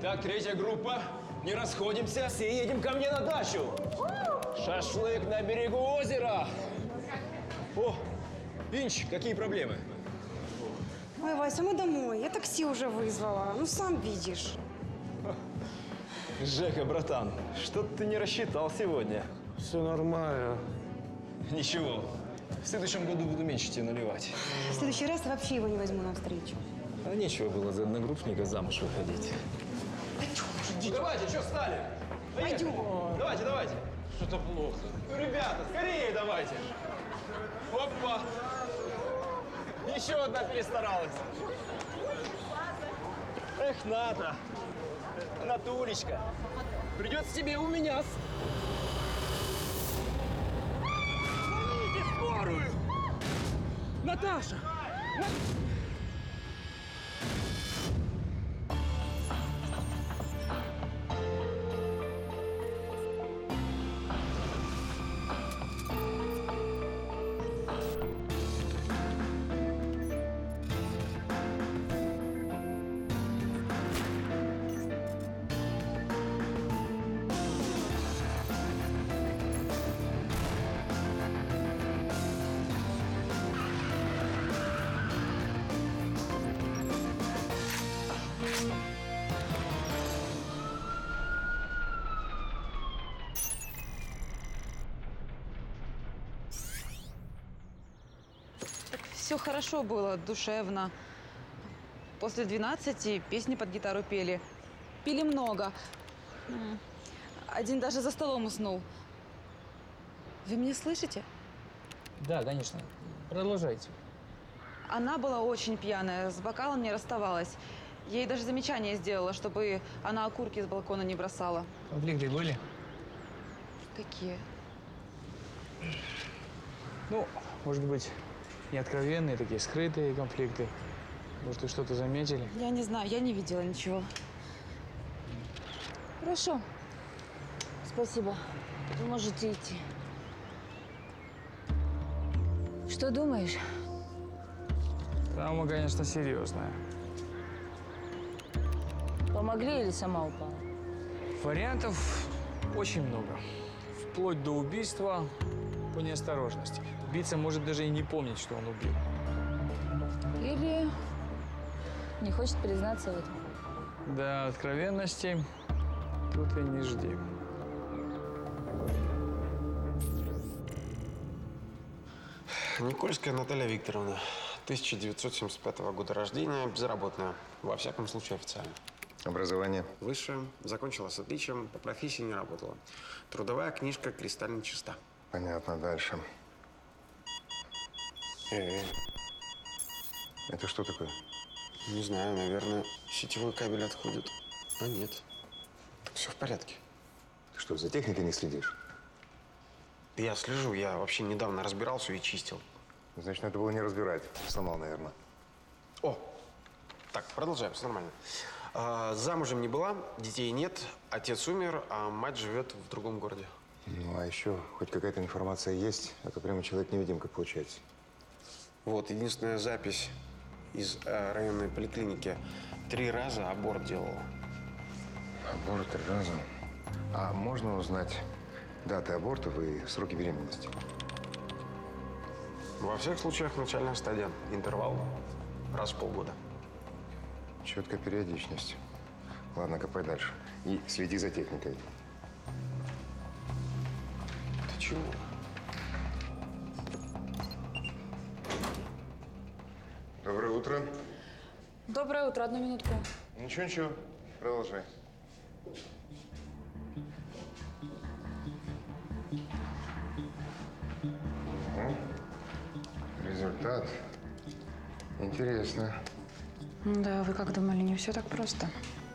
Так, третья группа. Не расходимся. Все едем ко мне на дачу. Шашлык на берегу озера. О, Инч, какие проблемы? Ой, Вася, мы домой. Я такси уже вызвала. Ну, сам видишь. Жека, братан, что-то ты не рассчитал сегодня. Все нормально. Ничего. В следующем году буду меньше тебе наливать. В следующий раз вообще его не возьму навстречу. А нечего было за одногруппника замуж выходить. Ну, давайте, что встали? Пойдем. Давайте, давайте. Что-то плохо. Ну, ребята, скорее давайте. Опа. Еще одна перестаралась. Эх, Ната. Натулечка. Придется тебе у меня. Звоните в скорую. Наташа. Все хорошо было, душевно. После 12 песни под гитару пели. Пили много. Один даже за столом уснул. Вы меня слышите? Да, конечно. Продолжайте. Она была очень пьяная, с бокалом не расставалась. Ей даже замечание сделала, чтобы она окурки с балкона не бросала. Конфликты были? Какие? Ну, может быть, не откровенные, такие скрытые конфликты. Может, вы что-то заметили? Я не знаю, я не видела ничего. Хорошо. Спасибо. Вы можете идти. Что думаешь? Травма, конечно, серьезная. Помогли или сама упала? Вариантов очень много. Вплоть до убийства по неосторожности. Убийца может даже и не помнить, что он убил. Или не хочет признаться в этом? Да, откровенности тут и не жди. Никольская Наталья Викторовна, 1975 года рождения, безработная. Во всяком случае, официально. Образование? Высшее, закончила с отличием, по профессии не работала. Трудовая книжка кристально чиста. Понятно, дальше. Это что такое? Не знаю, наверное, сетевой кабель отходит. А нет, все в порядке. Ты что, за техникой не следишь? Я слежу, я вообще недавно разбирал все и чистил. Значит, надо было не разбирать. Сломал, наверное. О, так, продолжаем, все нормально. Замужем не была, детей нет, отец умер, а мать живет в другом городе. Ну, а еще хоть какая-то информация есть, а то прямо человек-невидимка получается. Вот, единственная запись из районной поликлиники. 3 раза аборт делала. Аборт 3 раза. А можно узнать даты абортов и сроки беременности? Во всех случаях начальная стадия. Интервал раз в полгода. Четкая периодичность. Ладно, копай дальше. И следи за техникой. Ты чего? Доброе утро. Доброе утро. Одну минутку. Ничего. Продолжай. Результат. Интересно. Да, вы как думали, не все так просто.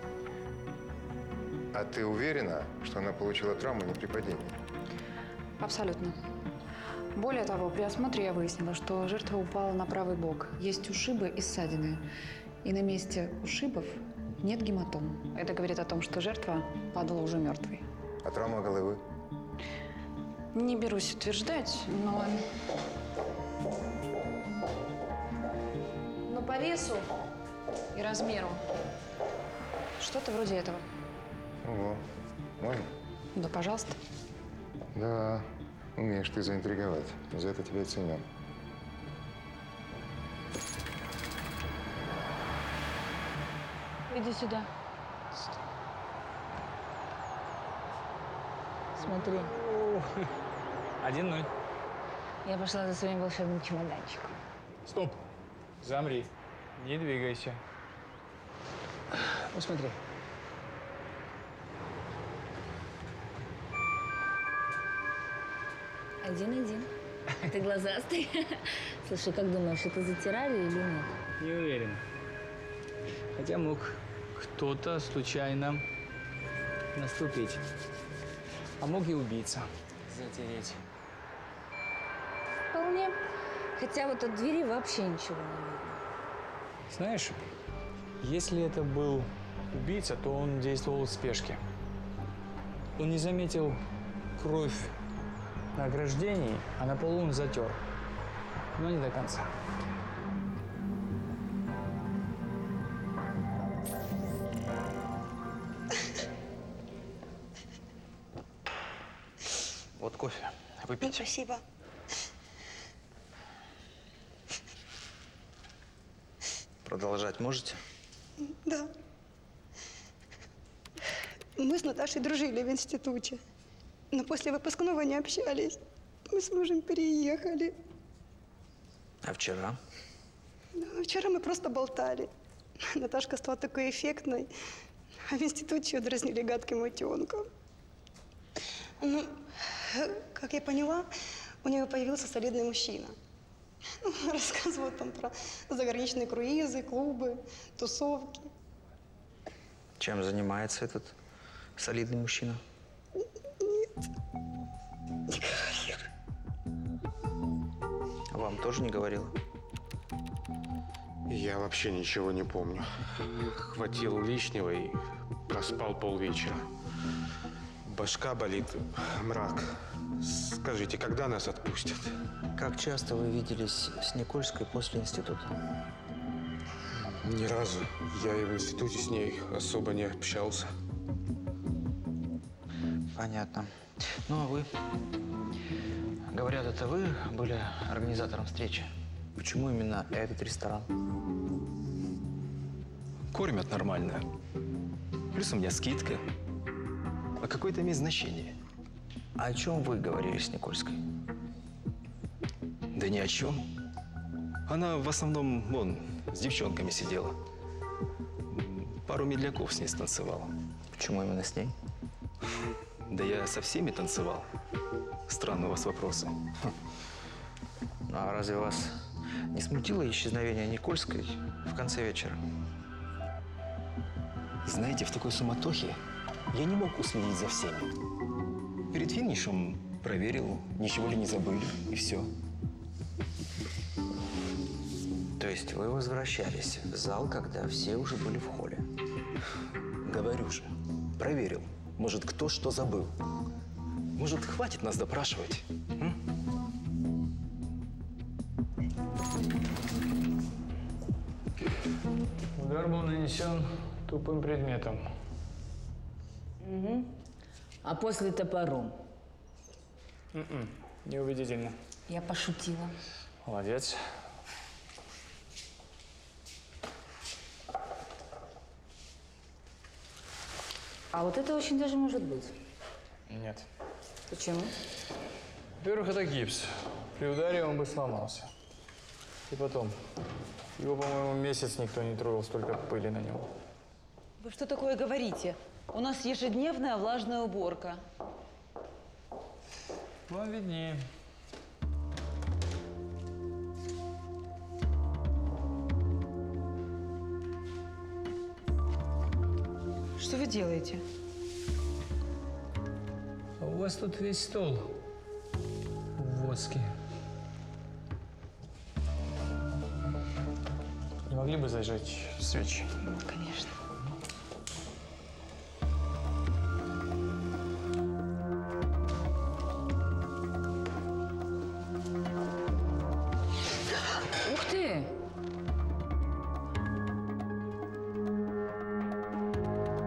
А ты уверена, что она получила травму не при падении? Абсолютно. Более того, при осмотре я выяснила, что жертва упала на правый бок. Есть ушибы и ссадины. И на месте ушибов нет гематом. Это говорит о том, что жертва падала уже мертвой. А травма головы? Не берусь утверждать, но... Но по весу и размеру Что-то вроде этого. Ого. Можно? Да, пожалуйста. Да, умеешь ты заинтриговать. За это тебя и ценю. Иди сюда. Смотри, 1-0. я пошла за своим волшебным чемоданчиком. Стоп. Замри. Не двигайся. Посмотри. Один. Ты глазастый. Слушай, как думаешь, это затирали или нет? Не уверен. Хотя мог кто-то случайно наступить. А мог и убийца затереть. Вполне. Хотя вот от двери вообще ничего не видно. Знаешь, если это был убийца, то он действовал в спешке. Он не заметил кровь на ограждении, а на полу он затер. Но не до конца. Вот кофе. Выпейте. Спасибо. Продолжать можете? Да. Мы с Наташей дружили в институте. Но после выпускного не общались. Мы с мужем переехали. А вчера? Ну, вчера мы просто болтали. Наташка стала такой эффектной, а в институте ее дразнили гадким утенком. Ну, как я поняла, у нее появился солидный мужчина. Ну, рассказывал там про заграничные круизы, клубы, тусовки. Чем занимается этот солидный мужчина? Вам тоже не говорила? Я вообще ничего не помню. Хватил лишнего и проспал полвечера. Башка болит, мрак. Скажите, когда нас отпустят? Как часто вы виделись с Никольской после института? Ни разу. Я и в институте с ней особо не общался. Понятно. Ну, а вы? Говорят, это вы были организатором встречи. Почему именно этот ресторан? Кормят нормально. Плюс у меня скидка. А какое это имеет значение? А о чем вы говорили с Никольской? Да ни о чем. Она в основном, вон, с девчонками сидела. Пару медляков с ней станцевала. Почему именно с ней? Да я со всеми танцевал. Странные у вас вопросы. А разве вас не смутило исчезновение Никольской в конце вечера? Знаете, в такой суматохе я не мог уследить за всеми. Перед финишем проверил, ничего ли не забыли, и все. То есть вы возвращались в зал, когда все уже были в холле? Говорю же, проверил. Может, кто что забыл. Может, хватит нас допрашивать? Удар был нанесен тупым предметом. А после топором? Неубедительно. Я пошутила. Молодец. А вот это очень даже может быть. Нет. Почему? Во-первых, это гипс. При ударе он бы сломался. И потом, его, по-моему, месяц никто не трогал, столько пыли на нем. Вы что такое говорите? У нас ежедневная влажная уборка. Вам виднее. Что вы делаете? А у вас тут весь стол в воске. Не могли бы зажечь свечи? Конечно. Ух ты!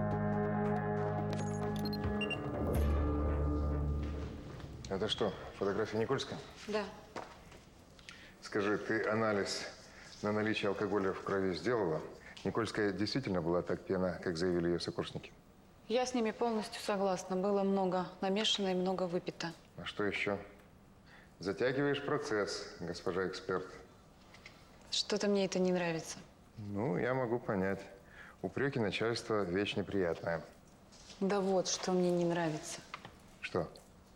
Это что, фотография Никольской? Да. Скажи, ты анализ на наличие алкоголя в крови сделала? Никольская действительно была так пьяна, как заявили ее сокурсники? Я с ними полностью согласна. Было много намешано и много выпито. А что еще? Затягиваешь процесс, госпожа эксперт. Что-то мне это не нравится. Ну, я могу понять. Упреки начальства – вещь неприятная. Да вот, что мне не нравится. Что?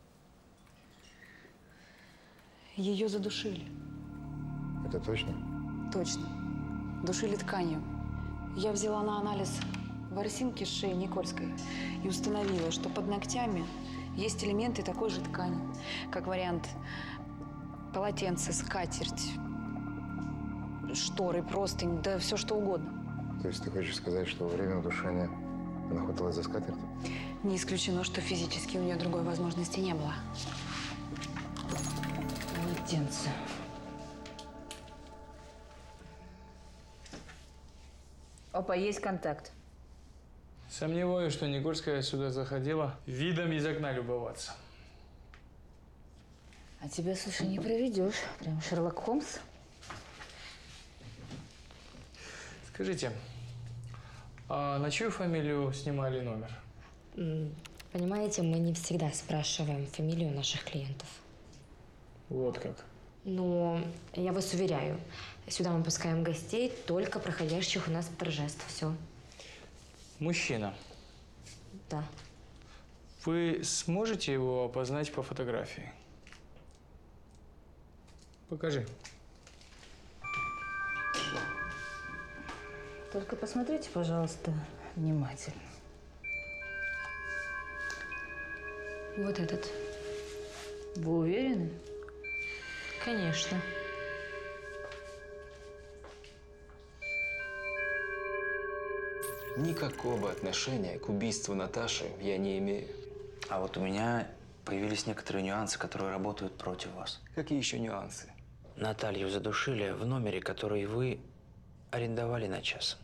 Ее задушили. Это точно? Точно. Душили тканью. Я взяла на анализ ворсинки с шеи Никольской и установила, что под ногтями есть элементы такой же ткани. Как вариант полотенце, скатерть, шторы, простынь, да все что угодно. То есть ты хочешь сказать, что во время удушения она хваталась за скатерть? Не исключено, что физически у нее другой возможности не было. Полотенце. Опа, есть контакт. Сомневаюсь, что Никольская сюда заходила видом из окна любоваться. А тебя, слушай, не проведешь. Прям Шерлок Холмс. Скажите, а на чью фамилию снимали номер? Понимаете, мы не всегда спрашиваем фамилию наших клиентов. Вот как. Но я вас уверяю, сюда мы пускаем гостей, только проходящих у нас торжеств. Все. Мужчина. Да. Вы сможете его опознать по фотографии? Покажи. Только посмотрите, пожалуйста, внимательно. Вот этот. Вы уверены? Конечно. Никакого отношения к убийству Наташи я не имею. А вот у меня появились некоторые нюансы, которые работают против вас. Какие еще нюансы? Наталью задушили в номере, который вы арендовали на час.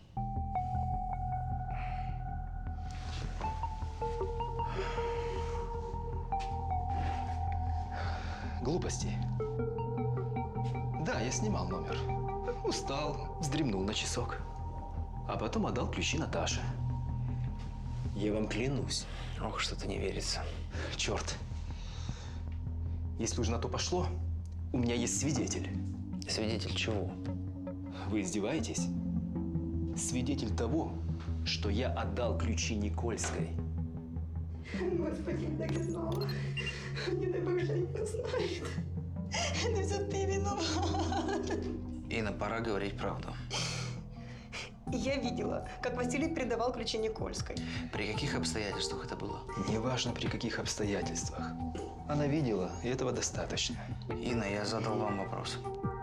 Глупости. Да, я снимал номер. Устал, вздремнул на часок. А потом отдал ключи Наташе. Я вам клянусь. Ох, что-то не верится. Черт. Если уж на то пошло, у меня есть свидетель. Свидетель чего? Вы издеваетесь? Свидетель того, что я отдал ключи Никольской. Господи, я так и знала. Не дай бог, что не узнает. Это все ты виноват. Инна, пора говорить правду. Я видела, как Василий передавал ключи Никольской. При каких обстоятельствах это было? Неважно, при каких обстоятельствах. Она видела, и этого достаточно. Инна, я задал вам вопрос.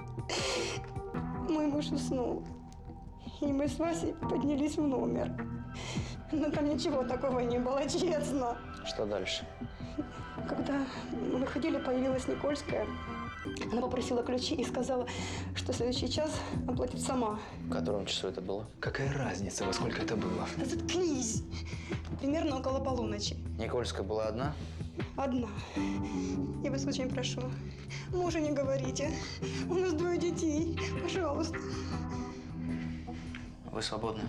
Мой муж уснул. И мы с Васей поднялись в номер. Но там ничего такого не было, честно. Что дальше? Когда мы выходили, появилась Никольская. Она попросила ключи и сказала, что в следующий час оплатит сама. В котором часу это было? Какая разница, во сколько это было? Да заткнись! Примерно около полуночи. Никольская была одна? Одна. Я вас очень прошу, мужу не говорите. У нас 2 детей. Пожалуйста. Вы свободны.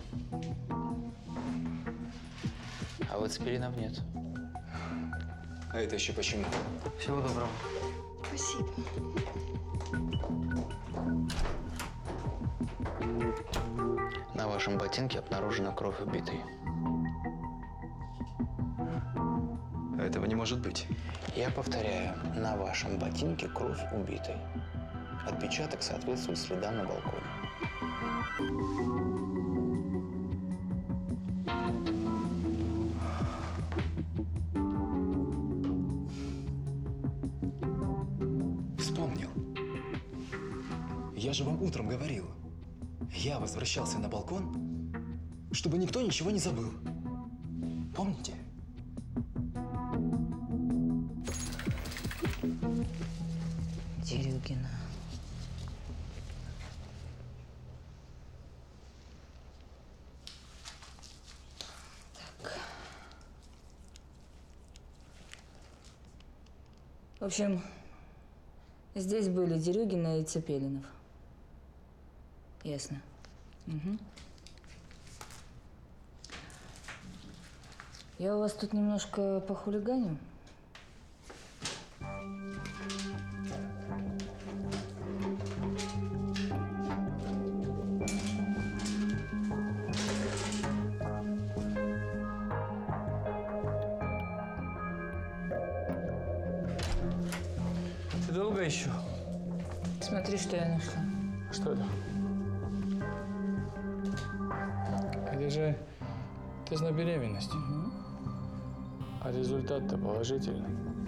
А вот аспиринов нет. А это еще почему? Всего доброго. Спасибо. На вашем ботинке обнаружена кровь убитой. Этого не может быть. Я повторяю, на вашем ботинке кровь убитой. Отпечаток соответствует следам на балконе. Вспомнил. Я же вам утром говорил. Я возвращался на балкон, чтобы никто ничего не забыл. Помните? Дерюгина. В общем, здесь были Дерюгина и Цепелинов. Ясно. Угу. Я у вас тут немножко похулиганю. Ты долго еще? Смотри, что я нашла. Что это? Это же тест на беременность. А результат-то положительный.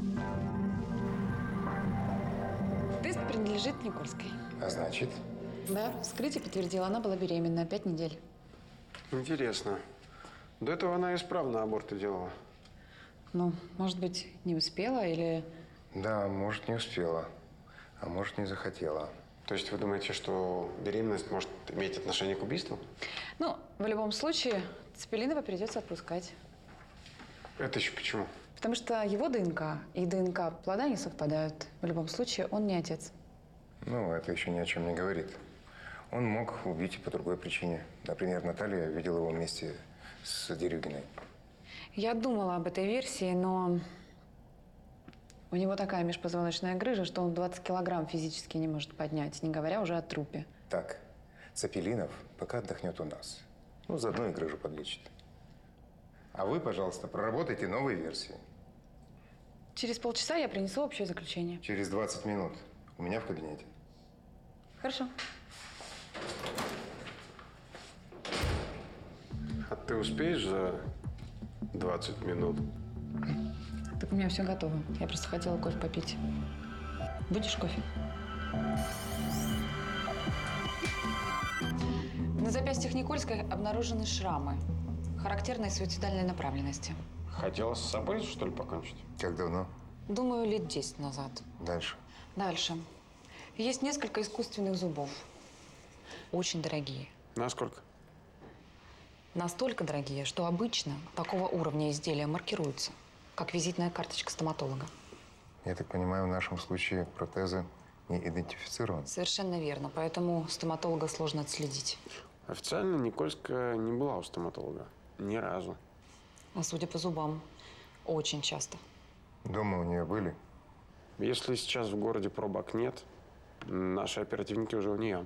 Тест принадлежит Никольской. А значит? Да, вскрытие подтвердило, она была беременна 5 недель. Интересно. До этого она исправно аборты делала. Ну, может быть, не успела или… Да, может, не успела, а может, не захотела. То есть вы думаете, что беременность может иметь отношение к убийству? Ну, в любом случае, Цепелинова придется отпускать. Это еще почему? Потому что его ДНК и ДНК плода не совпадают. В любом случае, он не отец. Ну, это еще ни о чем не говорит. Он мог убить и по другой причине. Например, Наталья видела его вместе с Дерюгиной. Я думала об этой версии, но у него такая межпозвоночная грыжа, что он 20 килограмм физически не может поднять, не говоря уже о трупе. Так, Цепелинов пока отдохнет у нас. Ну, заодно и грыжу подлечит. А вы, пожалуйста, проработайте новые версии. Через полчаса я принесу общее заключение. Через 20 минут. У меня в кабинете. Хорошо. А ты успеешь за 20 минут? Так у меня все готово. Я просто хотела кофе попить. Будешь кофе? На запястьях Никольской обнаружены шрамы, характерной суицидальной направленности. Хотела с собой, что ли, покончить? Как давно? Думаю, лет 10 назад. Дальше. Дальше. Есть несколько искусственных зубов. Очень дорогие. Насколько? Настолько дорогие, что обычно такого уровня изделия маркируются, как визитная карточка стоматолога. Я так понимаю, в нашем случае протезы не идентифицированы? Совершенно верно, поэтому стоматолога сложно отследить. Официально Никольская не была у стоматолога. Ни разу. А судя по зубам, очень часто. Дома у нее были? Если сейчас в городе пробок нет, наши оперативники уже у нее.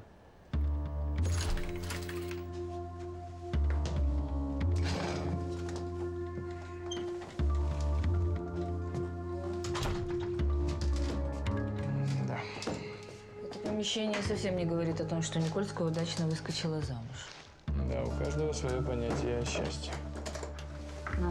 Да. Это помещение совсем не говорит о том, что Никольская удачно выскочила замуж. Да, у каждого свое понятие о счастье. На.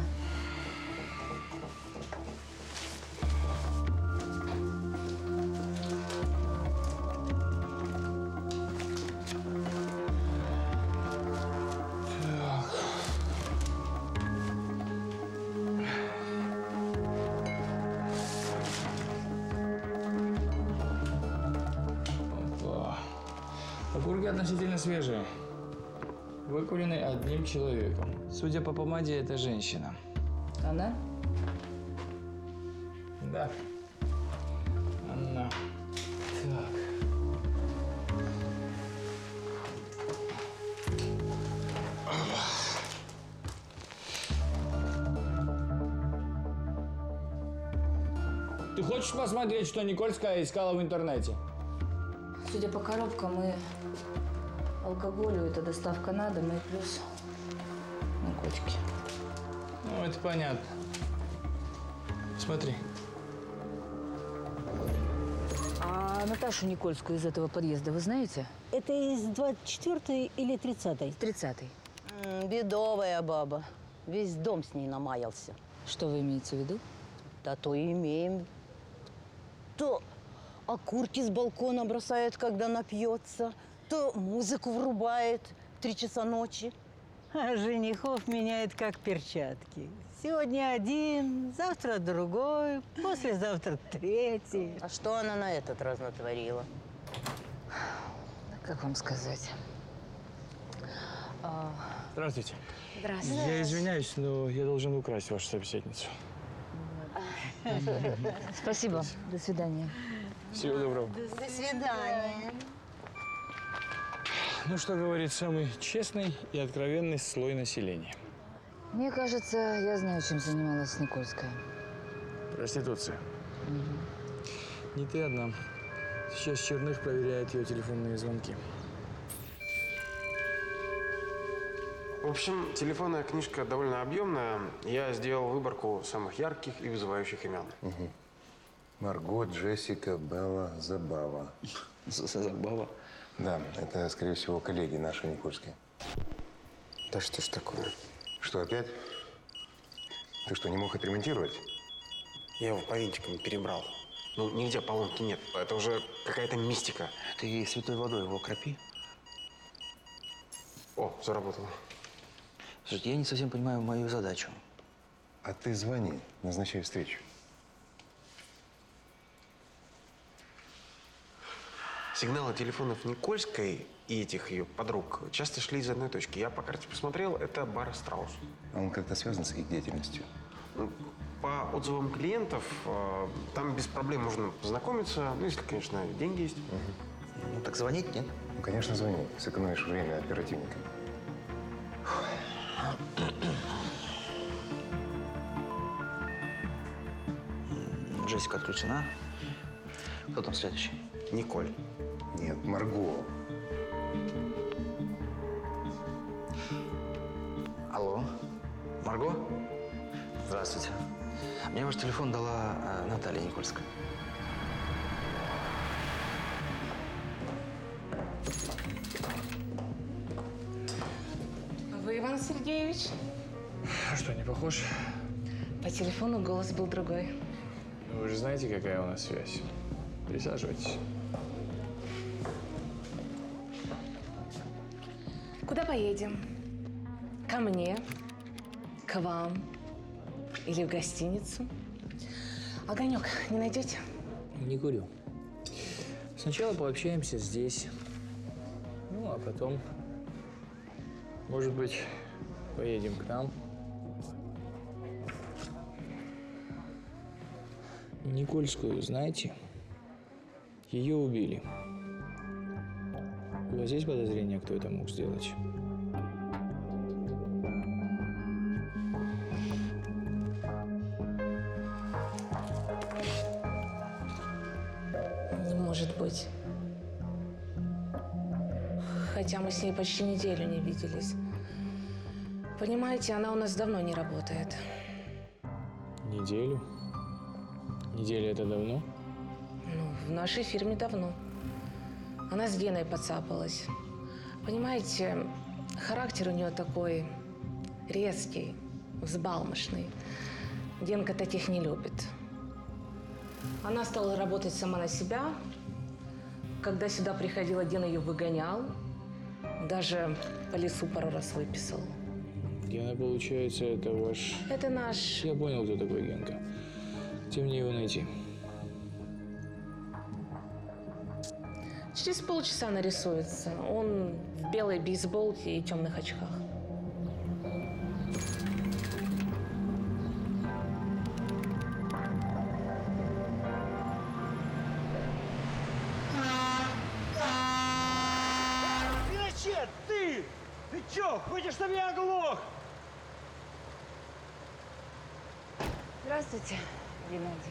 Опа. Окурки относительно свежие. Выкурены одним человеком. Судя по помаде, это женщина. Она? Да. Она. Так. Ты хочешь посмотреть, что Никольская искала в интернете? Судя по коробкам и алкоголю, это доставка на дом и плюс наркотики. Ну, это понятно. Смотри. А Наташу Никольскую из этого подъезда вы знаете? Это из 24-й или 30-й? 30-й. Бедовая баба. Весь дом с ней намаялся. Что вы имеете в виду? Да то и имеем. То окурки с балкона бросает, когда напьется, то музыку врубает в 3 часа ночи. А женихов меняет как перчатки. Сегодня один, завтра другой, послезавтра третий. А что она на этот раз натворила? Как вам сказать? Здравствуйте. Здравствуйте. Я извиняюсь, но я должен украсть вашу собеседницу. Спасибо. До свидания. Всего доброго. До свидания. Ну, что говорит самый честный и откровенный слой населения? Мне кажется, я знаю, чем занималась Никольская. Проституция. Не ты одна. Сейчас Черных проверяет ее телефонные звонки. В общем, телефонная книжка довольно объемная. Я сделал выборку самых ярких и вызывающих имен. Марго, Джессика, Белла, Забава. Забава. Да, это, скорее всего, коллеги наши Никольские. Да что ж такое? Что, опять? Ты что, не мог отремонтировать? Я его по винтикам перебрал. Ну, нигде поломки нет. Это уже какая-то мистика. Ты святой водой его окропи. О, заработало. Слушайте, я не совсем понимаю мою задачу. А ты звони, назначай встречу. Сигналы телефонов Никольской и этих ее подруг часто шли из одной точки. Я по карте посмотрел, это бар «Страус». А он как-то связан с их деятельностью? Ну, по отзывам клиентов, там без проблем можно познакомиться, ну, если, конечно, деньги есть. Ну, так звонить, нет? Ну, конечно, звони. Сэкономишь время оперативника. Джессика отключена. Кто там следующий? Николь. Нет, Марго. Алло, Марго? Здравствуйте. Мне ваш телефон дала Наталья Никольская. Вы, Иван Сергеевич? А что, не похож? По телефону голос был другой. Ну, вы же знаете, какая у нас связь. Присаживайтесь. Куда поедем? Ко мне? К вам? Или в гостиницу? Огонек не найдете? Не курю. Сначала пообщаемся здесь. Ну, а потом, может быть, поедем к нам. Никольскую, знаете? Ее убили. У вас есть подозрение, кто это мог сделать? Не может быть. Хотя мы с ней почти неделю не виделись. Понимаете, она у нас давно не работает. Неделю? Неделя это давно? Ну, в нашей фирме давно. Она с Геной подцапалась. Понимаете, характер у нее такой резкий, взбалмошный. Генка таких не любит. Она стала работать сама на себя. Когда сюда приходила, Гена ее выгонял. Даже по лесу пару раз выписал. Гена, получается, это ваш... Это наш... Я понял, кто такой Генка. Где мне его найти? Через полчаса нарисуется. Он в белой бейсболке и темных очках. Пиночет, ты! Ты чё, хочешь, чтобы я оглох? Здравствуйте, Геннадий.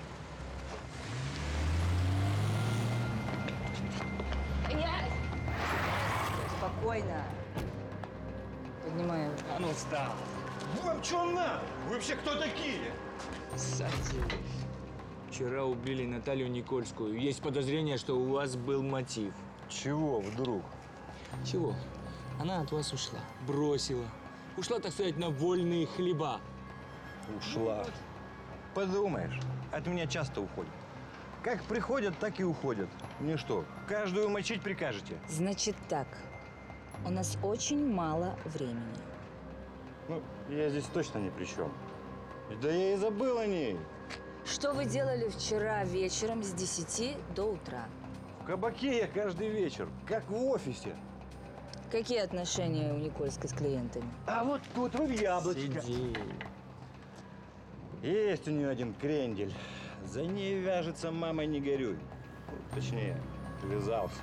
Спокойно. Поднимаю. А ну, встал. Вам чё надо? Вы вообще кто такие? Садись. Вчера убили Наталью Никольскую. Есть подозрение, что у вас был мотив. Чего вдруг? Чего? Она от вас ушла. Бросила. Ушла, так сказать, на вольные хлеба. Ушла. Подумаешь, от меня часто уходят. Как приходят, так и уходят. Мне что, каждую мочить прикажете? Значит так, у нас очень мало времени. Ну, я здесь точно ни при чем. Да я и забыл о ней. Что вы делали вчера вечером с 10 до утра? В кабаке я каждый вечер, как в офисе. Какие отношения у Никольской с клиентами? А вот тут вы в яблочко. Сиди. Есть у нее один крендель. За ней вяжется, мама, не горюй. Точнее, вязался.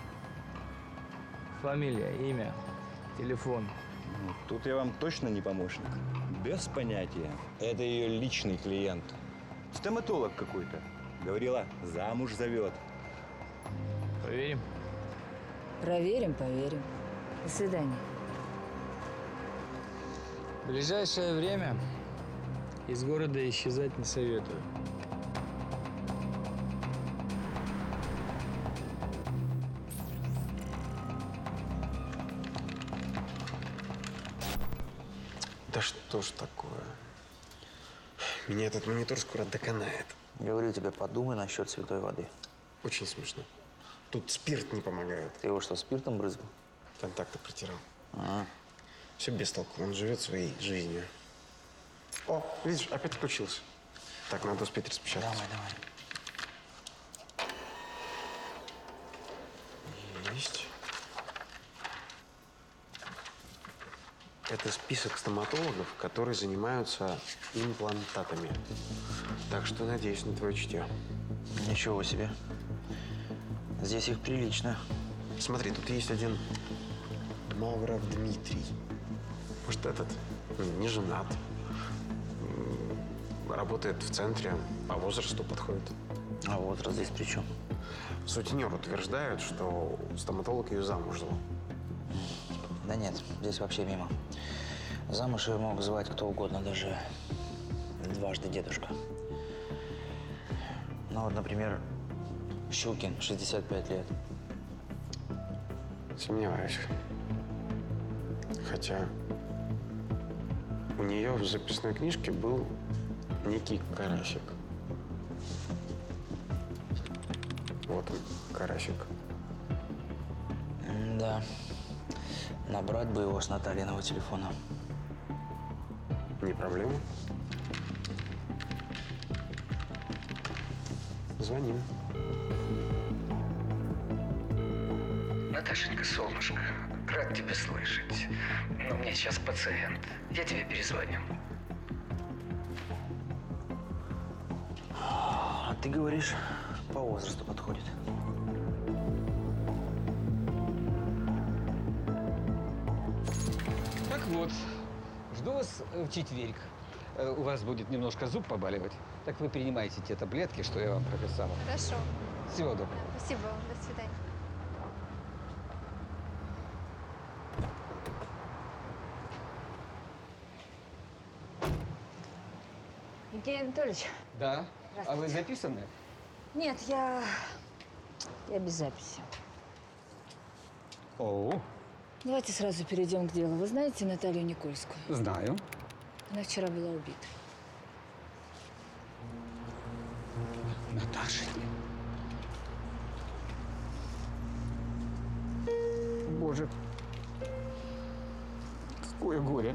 Фамилия, имя, телефон. Ну, тут я вам точно не помощник. Без понятия. Это ее личный клиент. Стоматолог какой-то. Говорила, замуж зовет. Поверим? Проверим, поверим. До свидания. В ближайшее время из города исчезать не советую. Да что ж такое? Меня этот монитор скоро доконает. Говорю тебе, подумай насчет святой воды. Очень смешно. Тут спирт не помогает. Ты его что, спиртом брызгал? Контакты протирал. А, Все без толку. Он живет своей жизнью. О, видишь, опять включился. Так, надо успеть распечатать. давай, давай. Есть. Это список стоматологов, которые занимаются имплантатами. Так что надеюсь на твое чутье. Ничего себе. Здесь их прилично. Смотри, тут есть один Мавров Дмитрий. Может, этот не женат. Работает в центре, по возрасту подходит. А возраст здесь при чем? Сутенер утверждает, что стоматолог ее замуж звал. Да нет, здесь вообще мимо. Замуж ее мог звать кто угодно, даже дважды дедушка. Ну вот, например, Щукин, 65 лет. Сомневаюсь. Хотя у нее в записной книжке был некий Карасик. Вот он, Карасик. Да. Набрать бы его с Натальиного телефона. Не проблема. Звоним. Наташенька, солнышко, рад тебя слышать. Но у меня сейчас пациент. Я тебе перезвоню. А ты говоришь, по возрасту подходит. Так вот, жду вас в четверг. У вас будет немножко зуб побаливать. Так вы принимайте те таблетки, что я вам прописала. Хорошо. Всего доброго. Спасибо вам. До свидания. Евгений Анатольевич. Да? А вы записаны? Нет, я без записи. О, Давайте сразу перейдем к делу. Вы знаете Наталью Никольскую? знаю. Она вчера была убита. Наташенька. Боже, какое горе.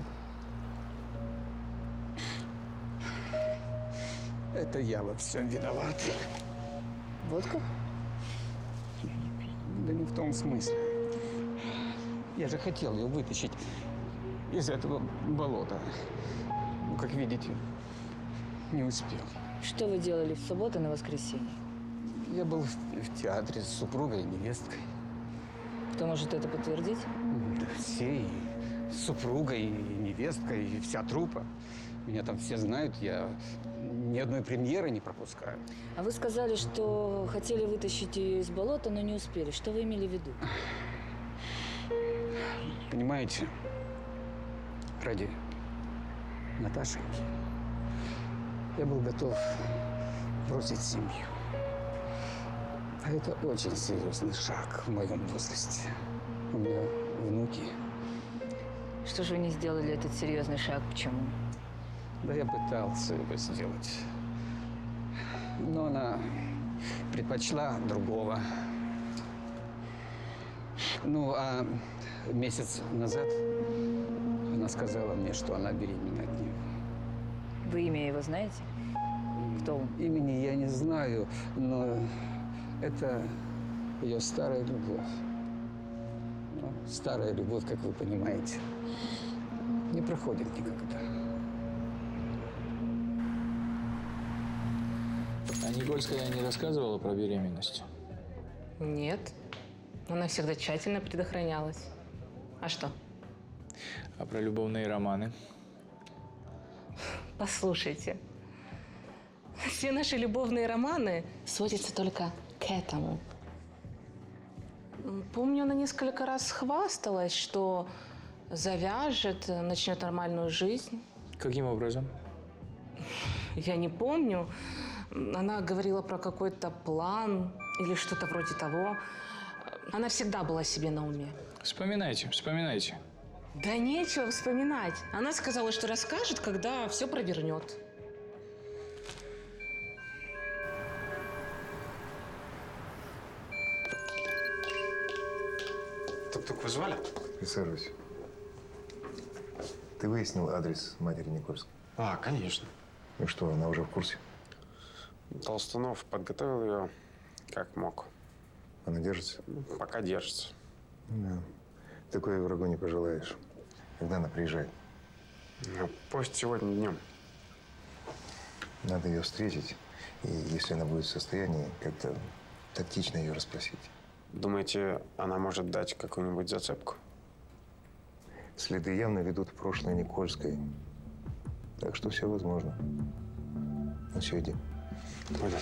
Это я во всем виноват. Вот как? Да не в том смысле. Я же хотел ее вытащить из этого болота. Ну, как видите, не успел. Что вы делали в субботу на воскресенье? Я был в театре с супругой и невесткой. Кто может это подтвердить? Да все, и супруга, и невестка, и вся труппа. Меня там все знают, я ни одной премьеры не пропускаю. А вы сказали, что хотели вытащить ее из болота, но не успели. Что вы имели в виду? Понимаете, ради Наташеньки я был готов бросить семью. А это очень серьезный шаг в моем возрасте. У меня внуки. Что же вы не сделали этот серьезный шаг? Почему? Да я пытался его сделать. Но она предпочла другого. Ну, а месяц назад она сказала мне, что она беременна от него. Вы имя его знаете? Кто он? Имени я не знаю, но это ее старая любовь. Ну, старая любовь, как вы понимаете, не проходит никогда. Никольская не рассказывала про беременность? Нет. Она всегда тщательно предохранялась. А что? А про любовные романы? Послушайте, все наши любовные романы сводятся только к этому. Помню, она несколько раз хвасталась, что завяжет, начнет нормальную жизнь. Каким образом? Я не помню. Она говорила про какой-то план или что-то вроде того. Она всегда была себе на уме. Вспоминайте, вспоминайте. Да нечего вспоминать. Она сказала, что расскажет, когда все провернет. Тук-тук вызвали? Присаживайся. Ты выяснил адрес матери Никольской? А, конечно. Ну что, она уже в курсе? Толстунов подготовил ее как мог. Она держится? Пока держится. Да. Такое врагу не пожелаешь. Когда она приезжает? Ну, пусть сегодня днем. Надо ее встретить. И если она будет в состоянии, как-то тактично ее расспросить. Думаете, она может дать какую-нибудь зацепку? Следы явно ведут в прошлое Никольской. Так что все возможно. Ну все, иди. Пойдем.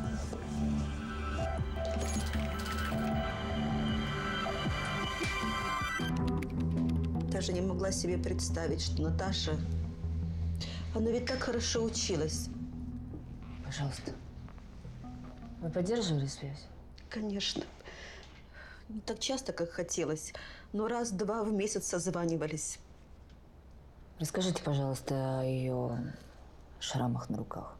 Даже не могла себе представить, что Наташа... Она ведь так хорошо училась. Пожалуйста. Вы поддерживали связь? Конечно. Не так часто, как хотелось, но раз-два в месяц созванивались. Расскажите, пожалуйста, о ее шрамах на руках.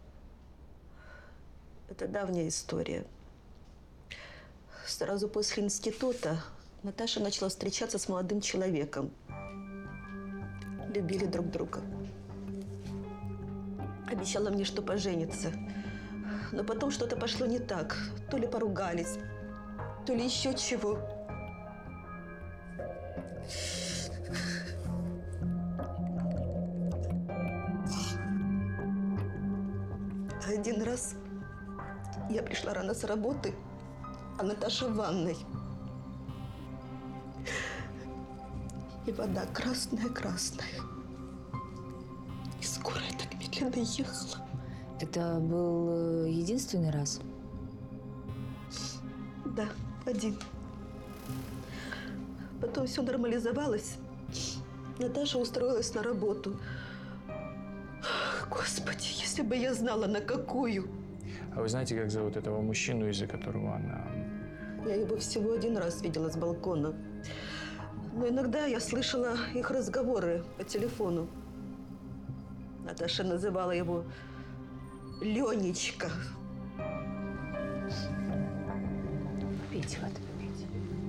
Это давняя история. Сразу после института Наташа начала встречаться с молодым человеком. Любили друг друга. Обещала мне, что поженится. Но потом что-то пошло не так. То ли поругались, то ли еще чего. Один раз я пришла рано с работы, а Наташа в ванной. И вода красная-красная. И скорая так медленно ехала. Это был единственный раз? Да, один. Потом все нормализовалось. Наташа устроилась на работу. Господи, если бы я знала, на какую. А вы знаете, как зовут этого мужчину, из-за которого она... Я его всего один раз видела с балкона. Но иногда я слышала их разговоры по телефону. Наташа называла его Ленечка. Пейте воду, пейте.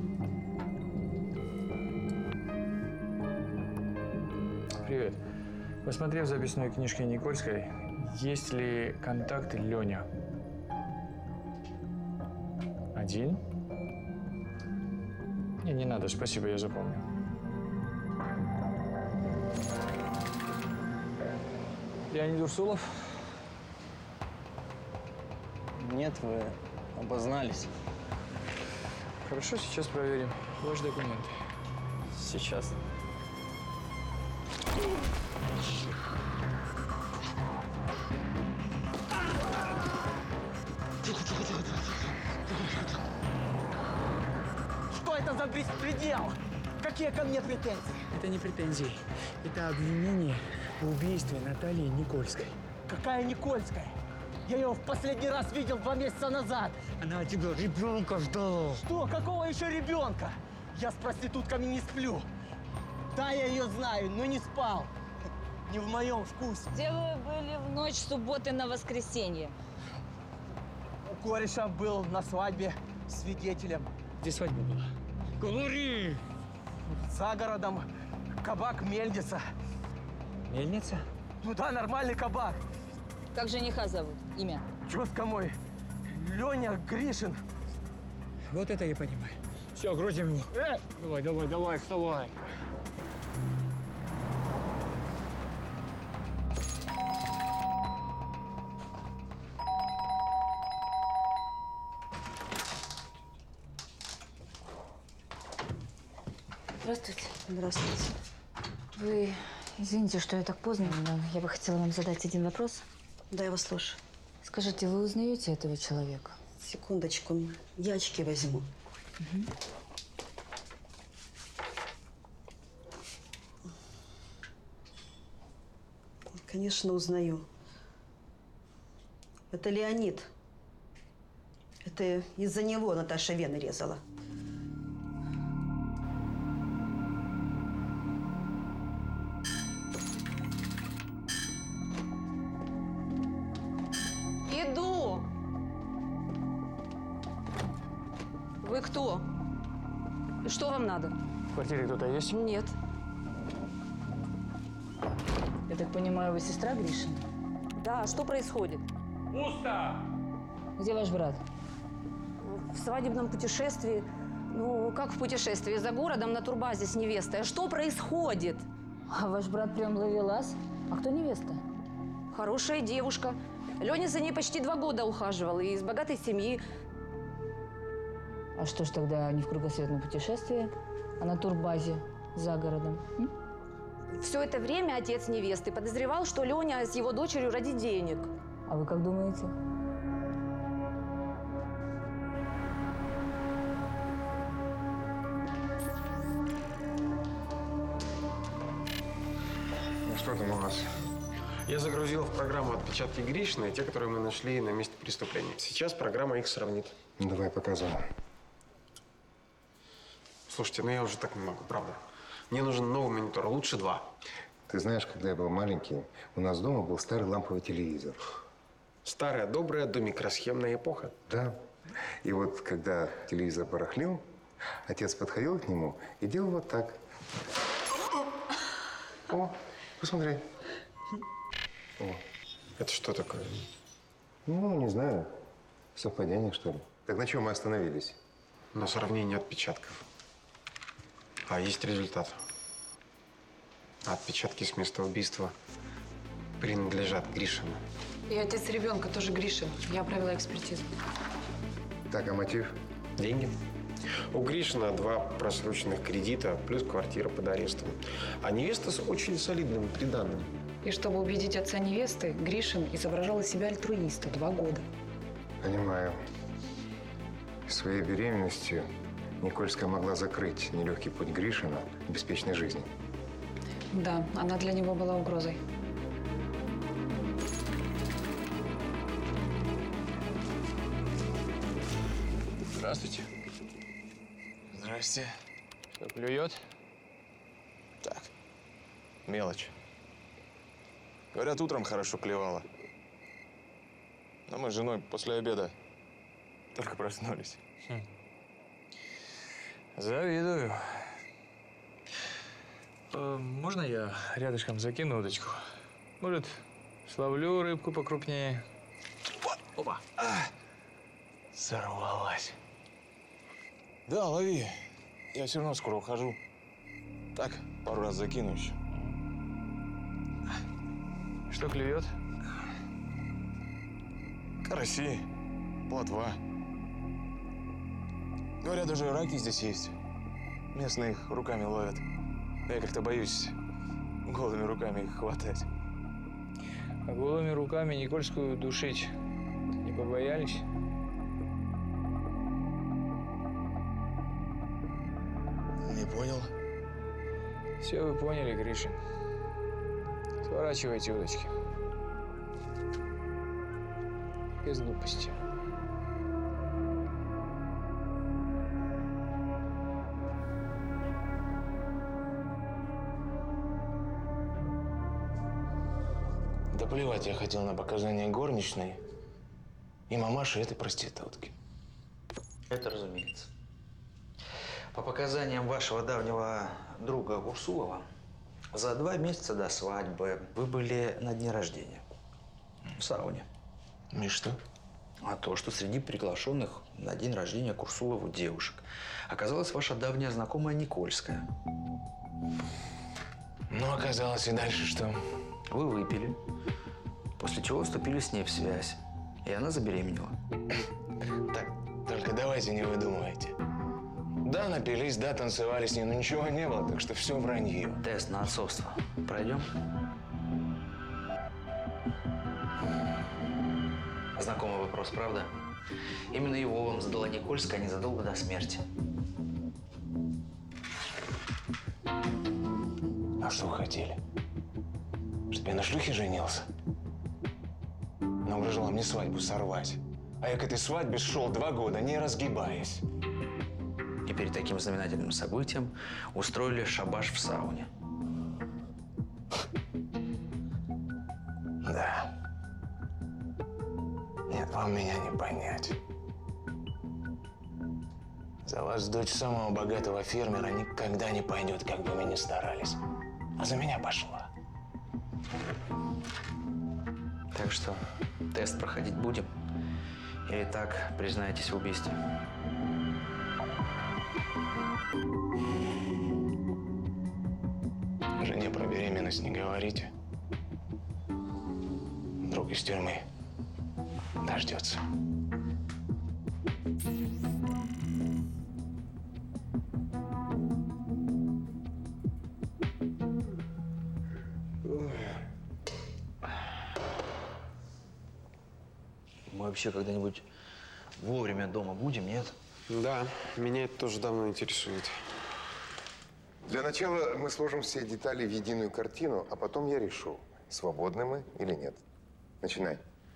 Привет. Посмотрев в записной книжке Никольской, есть ли контакты Леня? Один? Не надо, спасибо, я запомню. Леонид Урсулов? Нет, вы обознались. Хорошо, сейчас проверим ваши документы. Сейчас. Что это за беспредел? Какие ко мне претензии? Это не претензии. Это обвинение в убийстве Натальи Никольской. Какая Никольская? Я ее в последний раз видел 2 месяца назад. Она от тебя ребенка ждала. Что? Какого еще ребенка? Я с проститутками не сплю. Да, я ее знаю, но не спал. Не в моем вкусе. Где вы были в ночь с субботы на воскресенье? У кореша был на свадьбе свидетелем. Где свадьба была? Говори! За городом кабак Мельница. Мельница? Ну да, нормальный кабак. Как жениха зовут? Имя? Тезка мой. Леня Гришин. Вот это я понимаю. Все, грузим его. Давай, вставай. Здравствуйте. Здравствуйте. Вы извините, что я так поздно, но я бы хотела вам задать один вопрос. Да, я вас слушаю. Скажите, вы узнаете этого человека? Секундочку, я очки возьму. Конечно, узнаю. Это Леонид. Это из-за него Наташа вены резала. Иду. Вы кто? И что вам надо? В квартире кто-то есть? Нет. Я так понимаю, вы сестра Гришина? Да, что происходит? Пусто! Где ваш брат? В свадебном путешествии. Ну, как в путешествии? За городом на турбазе с невестой. А что происходит? А ваш брат прям ловелас? А кто невеста? Хорошая девушка. Леня за ней почти 2 года ухаживал. И из богатой семьи. А что ж тогда не в кругосветном путешествии, а на турбазе за городом? Все это время отец невесты подозревал, что Леня с его дочерью ради денег. А вы как думаете? Ну что там у нас? Я загрузил в программу отпечатки Гришина, те, которые мы нашли на месте преступления. Сейчас программа их сравнит. Ну, давай показывай. Слушайте, ну я уже так не могу, правда. Мне нужен новый монитор, лучше 2. Ты знаешь, когда я был маленький, у нас дома был старый ламповый телевизор. Старая, добрая, домикросхемная эпоха. Да. И вот когда телевизор барахлил, отец подходил к нему и делал вот так. О, посмотри. О. Это что такое? Ну, не знаю. Совпадение, что ли? Так на чем мы остановились? На сравнении отпечатков. А есть результат. Отпечатки с места убийства принадлежат Гришину. И отец ребенка тоже Гришин. Я провела экспертизу. Так, а мотив? Деньги. У Гришина 2 просроченных кредита, плюс квартира под арестом. А невеста с очень солидным приданным. И чтобы убедить отца невесты, Гришин изображал из себя альтруиста 2 года. Понимаю. Своей беременностью Никольская могла закрыть нелегкий путь Гришина к беспечной жизни. Да, она для него была угрозой. Здравствуйте. Здрасте. Что, клюет? Так, мелочь. Говорят, утром хорошо клевало. Но мы с женой после обеда только проснулись. Завидую. Можно я рядышком закину удочку? Может, словлю рыбку покрупнее? Опа! Сорвалась. Да, лови. Я все равно скоро ухожу. Так, пару раз закину еще. Что клюет? Караси, плотва. Говорят, даже раки здесь есть. Местные их руками ловят. Но я как-то боюсь голыми руками их хватать. А голыми руками Никольскую душить не побоялись? Не понял. Все вы поняли, Гришин. Сворачивайте удочки. Без глупости. Да плевать я хотел на показания горничной и мамаши этой проститутки. Это разумеется. По показаниям вашего давнего друга Урсулова, за 2 месяца до свадьбы вы были на дне рождения в сауне. И что? А то, что среди приглашенных на день рождения к Урсулову девушек оказалась ваша давняя знакомая Никольская. Ну, оказалось, и дальше что? Вы выпили, после чего вступили с ней в связь, и она забеременела. Так, только давайте не выдумывайте. Да, напились, да, танцевали с ней, но ничего не было, так что все вранье. Тест на отцовство пройдем? Знакомый вопрос, правда? Именно его вам задала Никольская незадолго до смерти. А что вы хотели? Чтоб я на шлюхе женился? Она угрожала мне свадьбу сорвать. А я к этой свадьбе шел 2 года, не разгибаясь. И перед таким знаменательным событием устроили шабаш в сауне. Да. Нет, вам меня не понять. За вас дочь самого богатого фермера никогда не пойдет, как бы мы ни старались. А за меня пошла. Так что тест проходить будем? Или так признаетесь в убийстве? Жене про беременность не говорите. Вдруг из тюрьмы дождется. Мы вообще когда-нибудь вовремя дома будем, нет? Да, меня это тоже давно интересует. Для начала мы сложим все детали в единую картину, а потом я решу, свободны мы или нет. Начинай.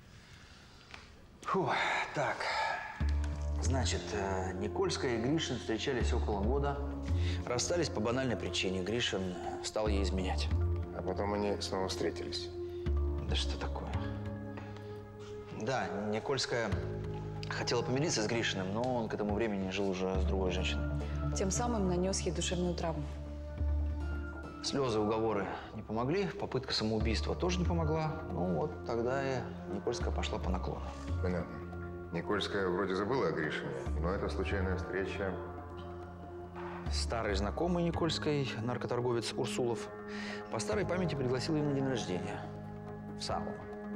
Фу, так. Значит, Никольская и Гришин встречались около года. Расстались по банальной причине. Гришин стал ей изменять. А потом они снова встретились. Да что такое? Да, Никольская хотела помириться с Гришиным, но он к этому времени жил уже с другой женщиной. Тем самым нанес ей душевную травму. Слезы, уговоры не помогли, попытка самоубийства тоже не помогла. Ну вот тогда и Никольская пошла по наклону. Понятно. Никольская вроде забыла о Гришине, но это случайная встреча. Старый знакомый Никольской, наркоторговец Урсулов, по старой памяти пригласил ее на день рождения в сауну.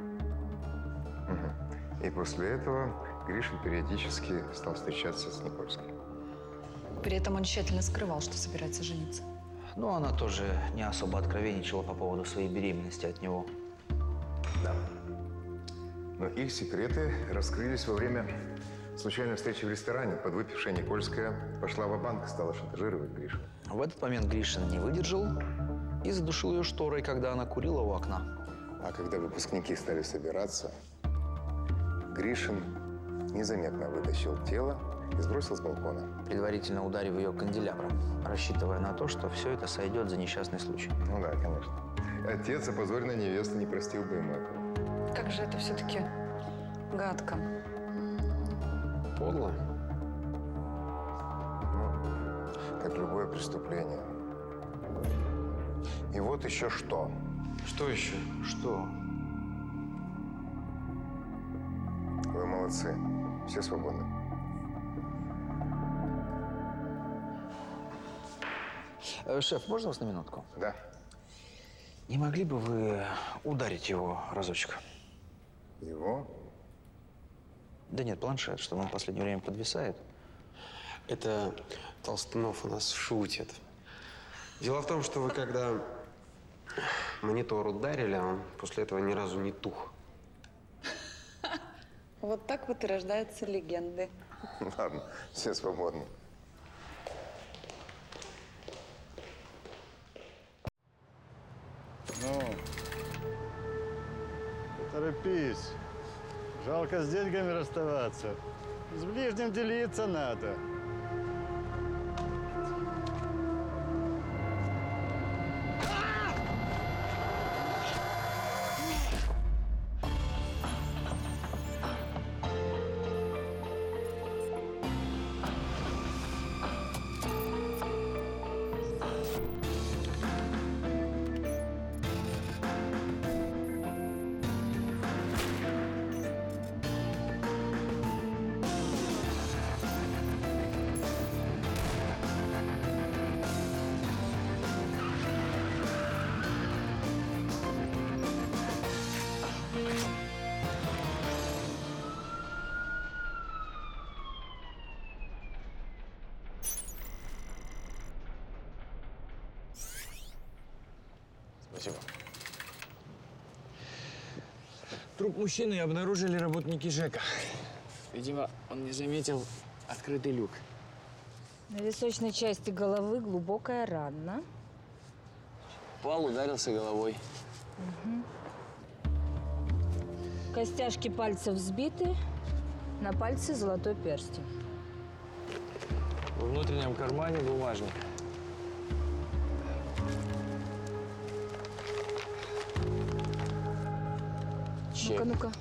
Угу. И после этого Гришин периодически стал встречаться с Никольской. При этом он тщательно скрывал, что собирается жениться. Ну, она тоже не особо откровенничала по поводу своей беременности от него. Да. Но их секреты раскрылись во время случайной встречи в ресторане. Подвыпившая Никольская пошла ва-банк и стала шантажировать Гришина. В этот момент Гришин не выдержал и задушил ее шторой, когда она курила у окна. А когда выпускники стали собираться, Гришин незаметно вытащил тело и сбросил с балкона. Предварительно ударив ее канделябром, рассчитывая на то, что все это сойдет за несчастный случай. Ну да, конечно. Отец опозоренной невесты не простил бы ему этого. Как же это все-таки гадко. Подло. Ну, как любое преступление. И вот еще что. Что еще? Что? Вы молодцы. Все свободны. Шеф, можно вас на минутку? Да. Не могли бы вы ударить его разочек? Его? Да нет, планшет, что он в последнее время подвисает. Это Толстунов у нас шутит. Дело в том, что вы когда монитор ударили, он после этого ни разу не тух. Вот так вот и рождаются легенды. Ладно, все свободны. Ну, торопись. Жалко с деньгами расставаться. С ближним делиться надо. Спасибо. Труп мужчины обнаружили работники ЖЭКа. Видимо, он не заметил открытый люк. На височной части головы глубокая рана. Пал, ударился головой. Костяшки пальцев сбиты, на пальце золотой перстень. Во внутреннем кармане бумажник. Чек. Ну-ка, ну-ка.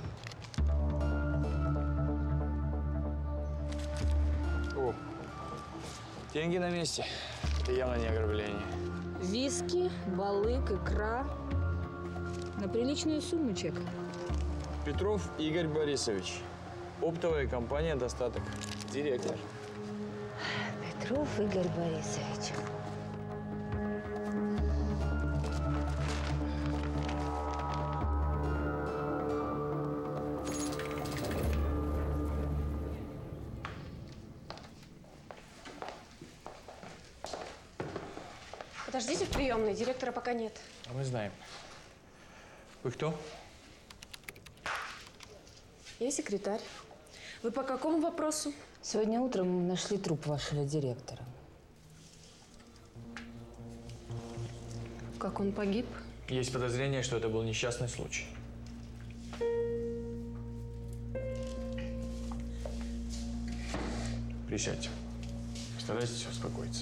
О, деньги на месте. Это явно не ограбление. Виски, балык, икра. На приличную сумму чек. Петров Игорь Борисович. Оптовая компания «Достаток». Директор. Петров Игорь Борисович. Подождите в приемной, директора пока нет. А мы знаем. Вы кто? Я секретарь. Вы по какому вопросу? Сегодня утром нашли труп вашего директора. Как он погиб? Есть подозрение, что это был несчастный случай. Присядьте. Постарайтесь успокоиться.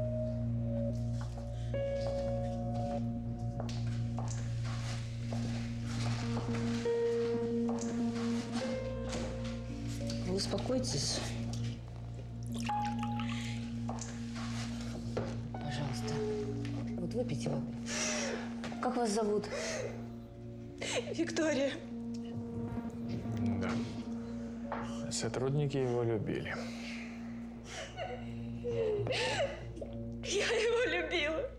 Вы успокойтесь. Пожалуйста. Вот выпейте воды. Как вас зовут? Виктория. Да. Сотрудники его любили. Я его любила.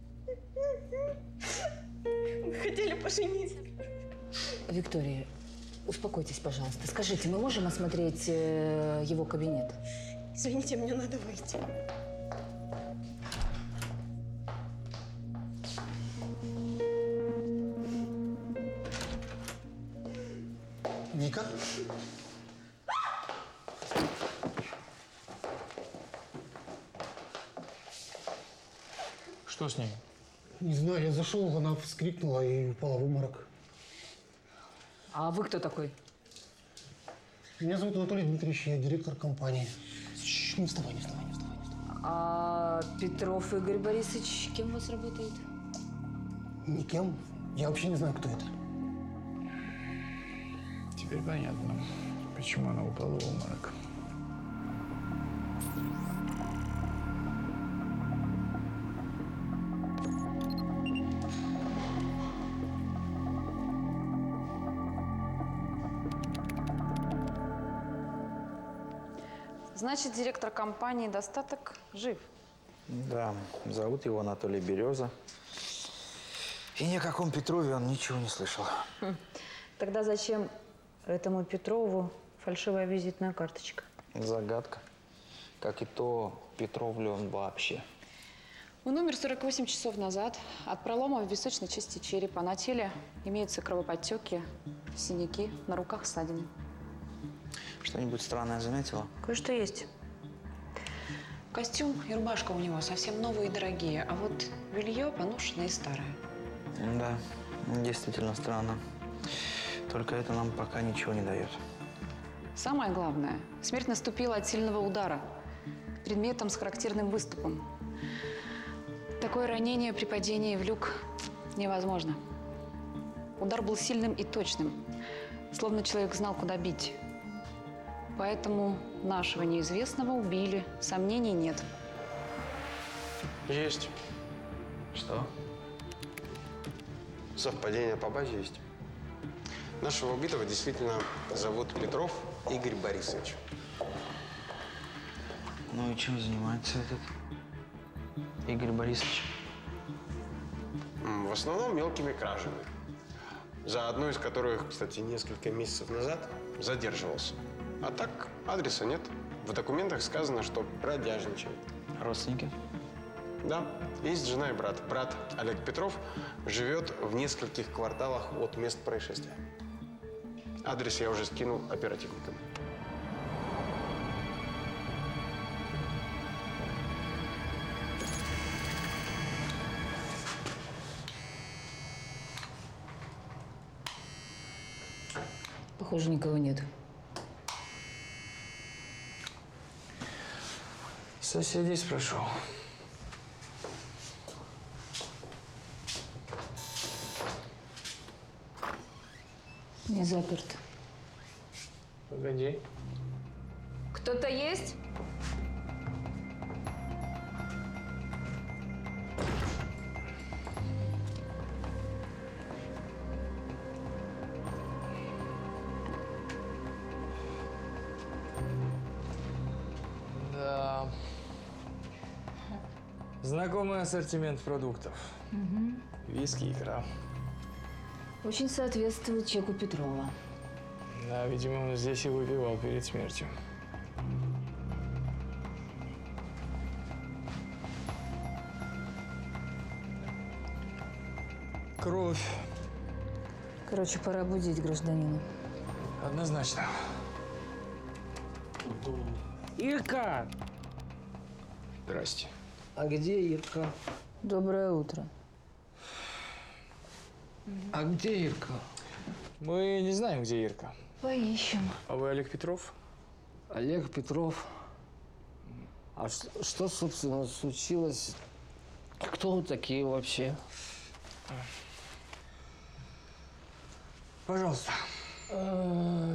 Мы хотели пожениться. Виктория, успокойтесь, пожалуйста. Скажите, мы можем осмотреть его кабинет? Извините, мне надо выйти. Ника? Что с ней? Не знаю, я зашел, она вскрикнула и упала в обморок. А вы кто такой? Меня зовут Анатолий Дмитриевич, я директор компании. Не вставай, не вставай, не вставай. А Петров Игорь Борисович кем у вас работает? Никем. Я вообще не знаю, кто это. Теперь понятно, почему она упала в обморок. Значит, директор компании «Достаток» жив. Да, зовут его Анатолий Береза. И ни о каком Петрове он ничего не слышал. Тогда зачем этому Петрову фальшивая визитная карточка? Загадка. Как и то, Петров ли он вообще. Он умер 48 часов назад от пролома в височной части черепа. На теле имеются кровоподтеки, синяки, на руках ссадины. Что-нибудь странное заметила? Кое-что есть. Костюм и рубашка у него совсем новые и дорогие, а вот белье поношенное и старое. Да, действительно странно. Только это нам пока ничего не дает. Самое главное, смерть наступила от сильного удара предметом с характерным выступом. Такое ранение при падении в люк невозможно. Удар был сильным и точным, словно человек знал, куда бить. Поэтому нашего неизвестного убили, сомнений нет. Есть. Что? Совпадение по базе есть. Нашего убитого действительно зовут Петров Игорь Борисович. Ну и чем занимается этот Игорь Борисович? В основном мелкими кражами. За одну из которых, кстати, несколько месяцев назад задерживался. А так адреса нет. В документах сказано, что бродяжничает. Родственники? Да, есть жена и брат. Брат Олег Петров живет в нескольких кварталах от мест происшествия. Адрес я уже скинул оперативникам. Похоже, никого нет. Соседей спрошу. Не заперто. Погоди. Кто-то есть? Да. Знакомый ассортимент продуктов. Виски, икра. Очень соответствует чеку Петрова. Да, видимо, он здесь и выпивал перед смертью. Кровь. Короче, пора будить гражданина. Однозначно. Ирка! Здрасте. А где Ирка? Доброе утро. А где Ирка? Мы не знаем, где Ирка. Поищем. А вы Олег Петров? Олег Петров. А что, собственно, случилось? Кто вы такие вообще? Пожалуйста. А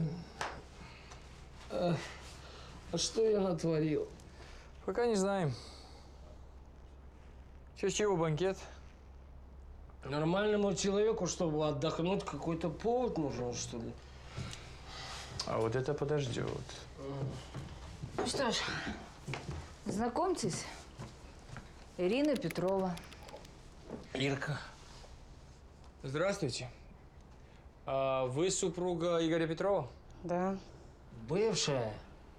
что я натворил? Пока не знаем. Чё, с чего банкет? Нормальному человеку, чтобы отдохнуть, какой-то повод нужен, что ли? А вот это подождет. Ну что ж, знакомьтесь, Ирина Петрова. Ирка. Здравствуйте. А вы супруга Игоря Петрова? Да. Бывшая.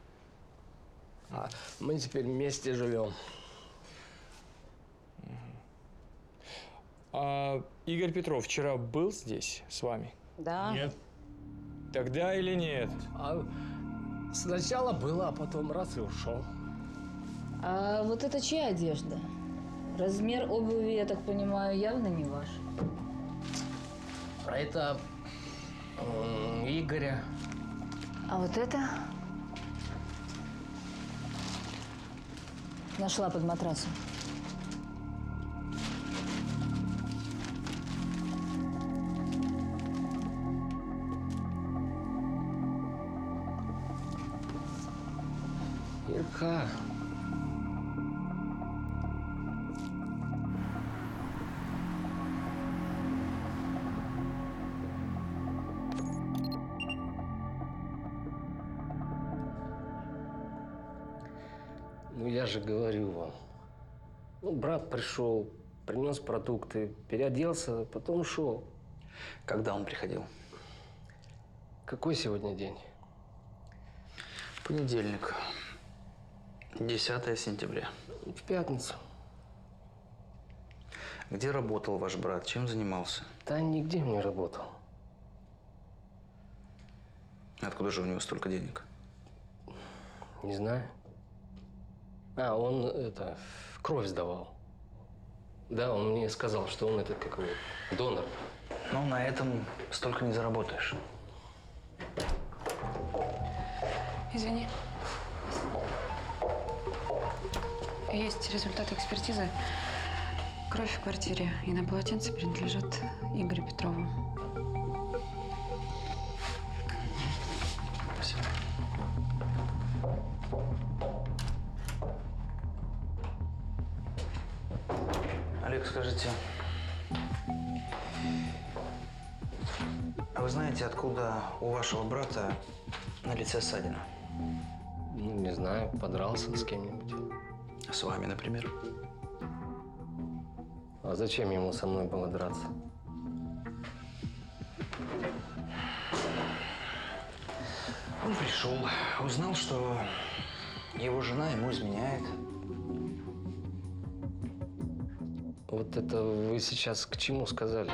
А мы теперь вместе живем. А Игорь Петров вчера был здесь с вами? Да. Нет. Тогда или нет? А сначала было, а потом раз и ушел. А вот это чья одежда? Размер обуви, я так понимаю, явно не ваш. А это Игоря. А вот это? Нашла под матрасом. Ирка. Ну, я же говорю вам. Ну, брат пришел, принес продукты, переоделся, потом ушел. Когда он приходил? Какой сегодня день? Понедельник. 10 сентября. В пятницу. Где работал ваш брат? Чем занимался? Да нигде не работал. Откуда же у него столько денег? Не знаю. А, он кровь сдавал. Да, он мне сказал, что он как его, донор. Ну, на этом столько не заработаешь. Извини. Есть результаты экспертизы. Кровь в квартире и на полотенце принадлежит Игорю Петрову. Спасибо. Олег, скажите, а вы знаете, откуда у вашего брата на лице ссадина? Ну, не знаю, подрался с кем-нибудь. С вами, например? А зачем ему со мной было драться? Он пришел, узнал, что его жена ему изменяет. Вот это вы сейчас к чему сказали?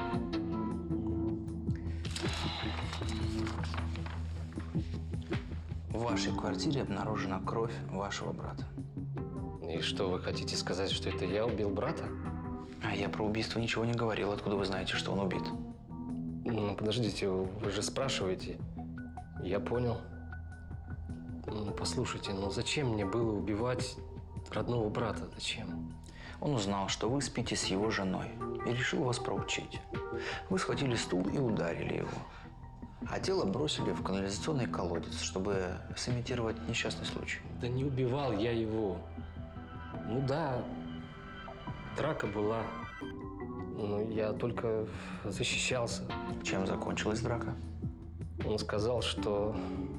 В вашей квартире обнаружена кровь вашего брата. И что, вы хотите сказать, что это я убил брата? А я про убийство ничего не говорил. Откуда вы знаете, что он убит? Ну, подождите, вы же спрашиваете. Я понял. Ну, послушайте, ну зачем мне было убивать родного брата? Зачем? Он узнал, что вы спите с его женой и решил вас проучить. Вы схватили стул и ударили его. А тело бросили в канализационный колодец, чтобы сымитировать несчастный случай. Да не убивал я его. Ну да, драка была. Но я только защищался. Чем закончилась драка? Он сказал, что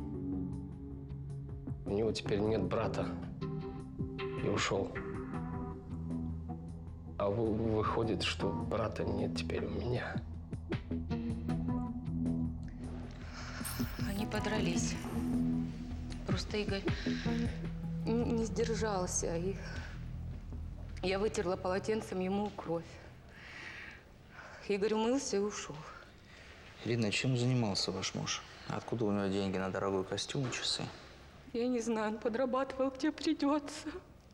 у него теперь нет брата. И ушел. А выходит, что брата нет теперь у меня. Они подрались. Просто Игорь не сдержался. И я вытерла полотенцем ему кровь. Игорь умылся и ушел. Ирина, чем занимался ваш муж? Откуда у него деньги на дорогой костюм и часы? Я не знаю, он подрабатывал, где придется.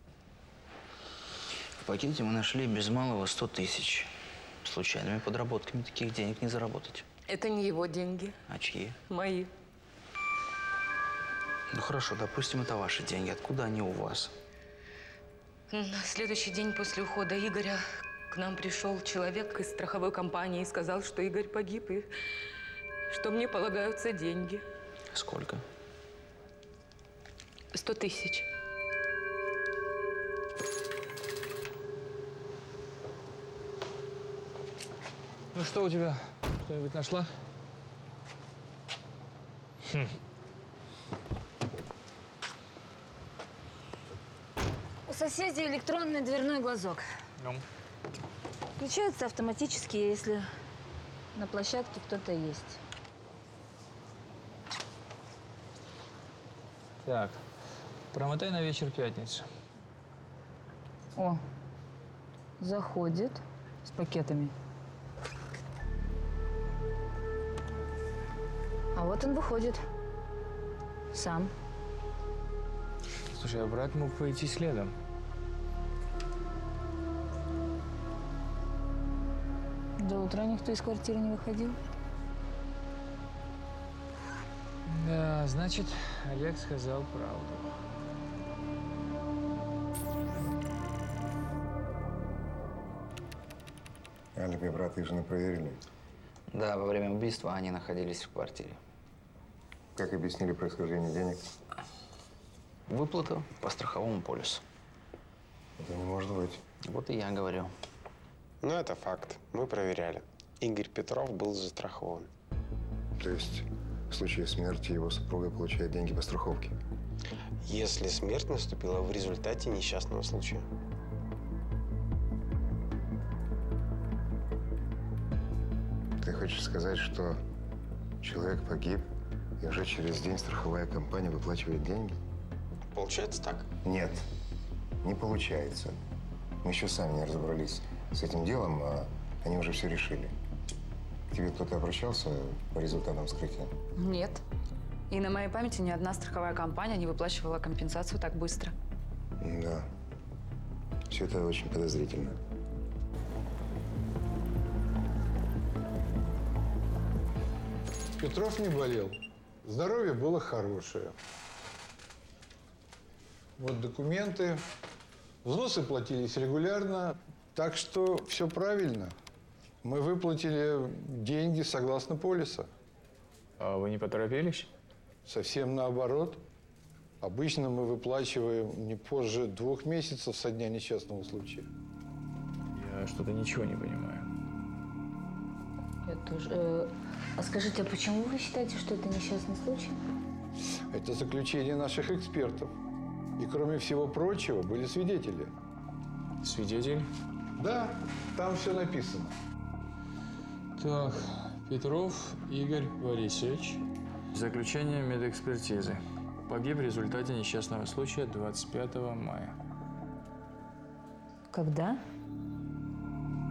В пакете мы нашли без малого 100 тысяч. Случайными подработками таких денег не заработать. Это не его деньги. А чьи? Мои. Ну хорошо, допустим, это ваши деньги. Откуда они у вас? На следующий день после ухода Игоря к нам пришел человек из страховой компании и сказал, что Игорь погиб и что мне полагаются деньги. Сколько? 100 тысяч. Ну что у тебя? Что-нибудь нашла? У соседей электронный дверной глазок. Ну? Включается автоматически, если на площадке кто-то есть. Так, промотай на вечер пятницы. О, заходит с пакетами. А вот он выходит. Сам. Слушай, а брат мог пойти следом. До утра никто из квартиры не выходил. Да, значит, Олег сказал правду. Алиби брата и жены проверили? Да, во время убийства они находились в квартире. Как объяснили происхождение денег? Выплата по страховому полису. Это не может быть. Вот и я говорю. Ну, это факт. Мы проверяли. Игорь Петров был застрахован. То есть в случае смерти его супруга получает деньги по страховке? Если смерть наступила в результате несчастного случая. Ты хочешь сказать, что человек погиб, и уже через день страховая компания выплачивает деньги? Получается так? Нет, не получается. Мы еще сами не разобрались с этим делом, а они уже все решили. К тебе кто-то обращался по результатам вскрытия? Нет. И на моей памяти ни одна страховая компания не выплачивала компенсацию так быстро. Да. Все это очень подозрительно. Петров не болел. Здоровье было хорошее. Вот документы. Взносы платились регулярно. Так что все правильно. Мы выплатили деньги согласно полиса. А вы не поторопились? Совсем наоборот. Обычно мы выплачиваем не позже 2 месяцев со дня несчастного случая. Я что-то ничего не понимаю. Я тоже. А скажите, а почему вы считаете, что это несчастный случай? Это заключение наших экспертов. И кроме всего прочего, были свидетели. Свидетель? Да, там все написано. Так, Петров Игорь Борисович. Заключение медэкспертизы. Погиб в результате несчастного случая 25 мая. Когда?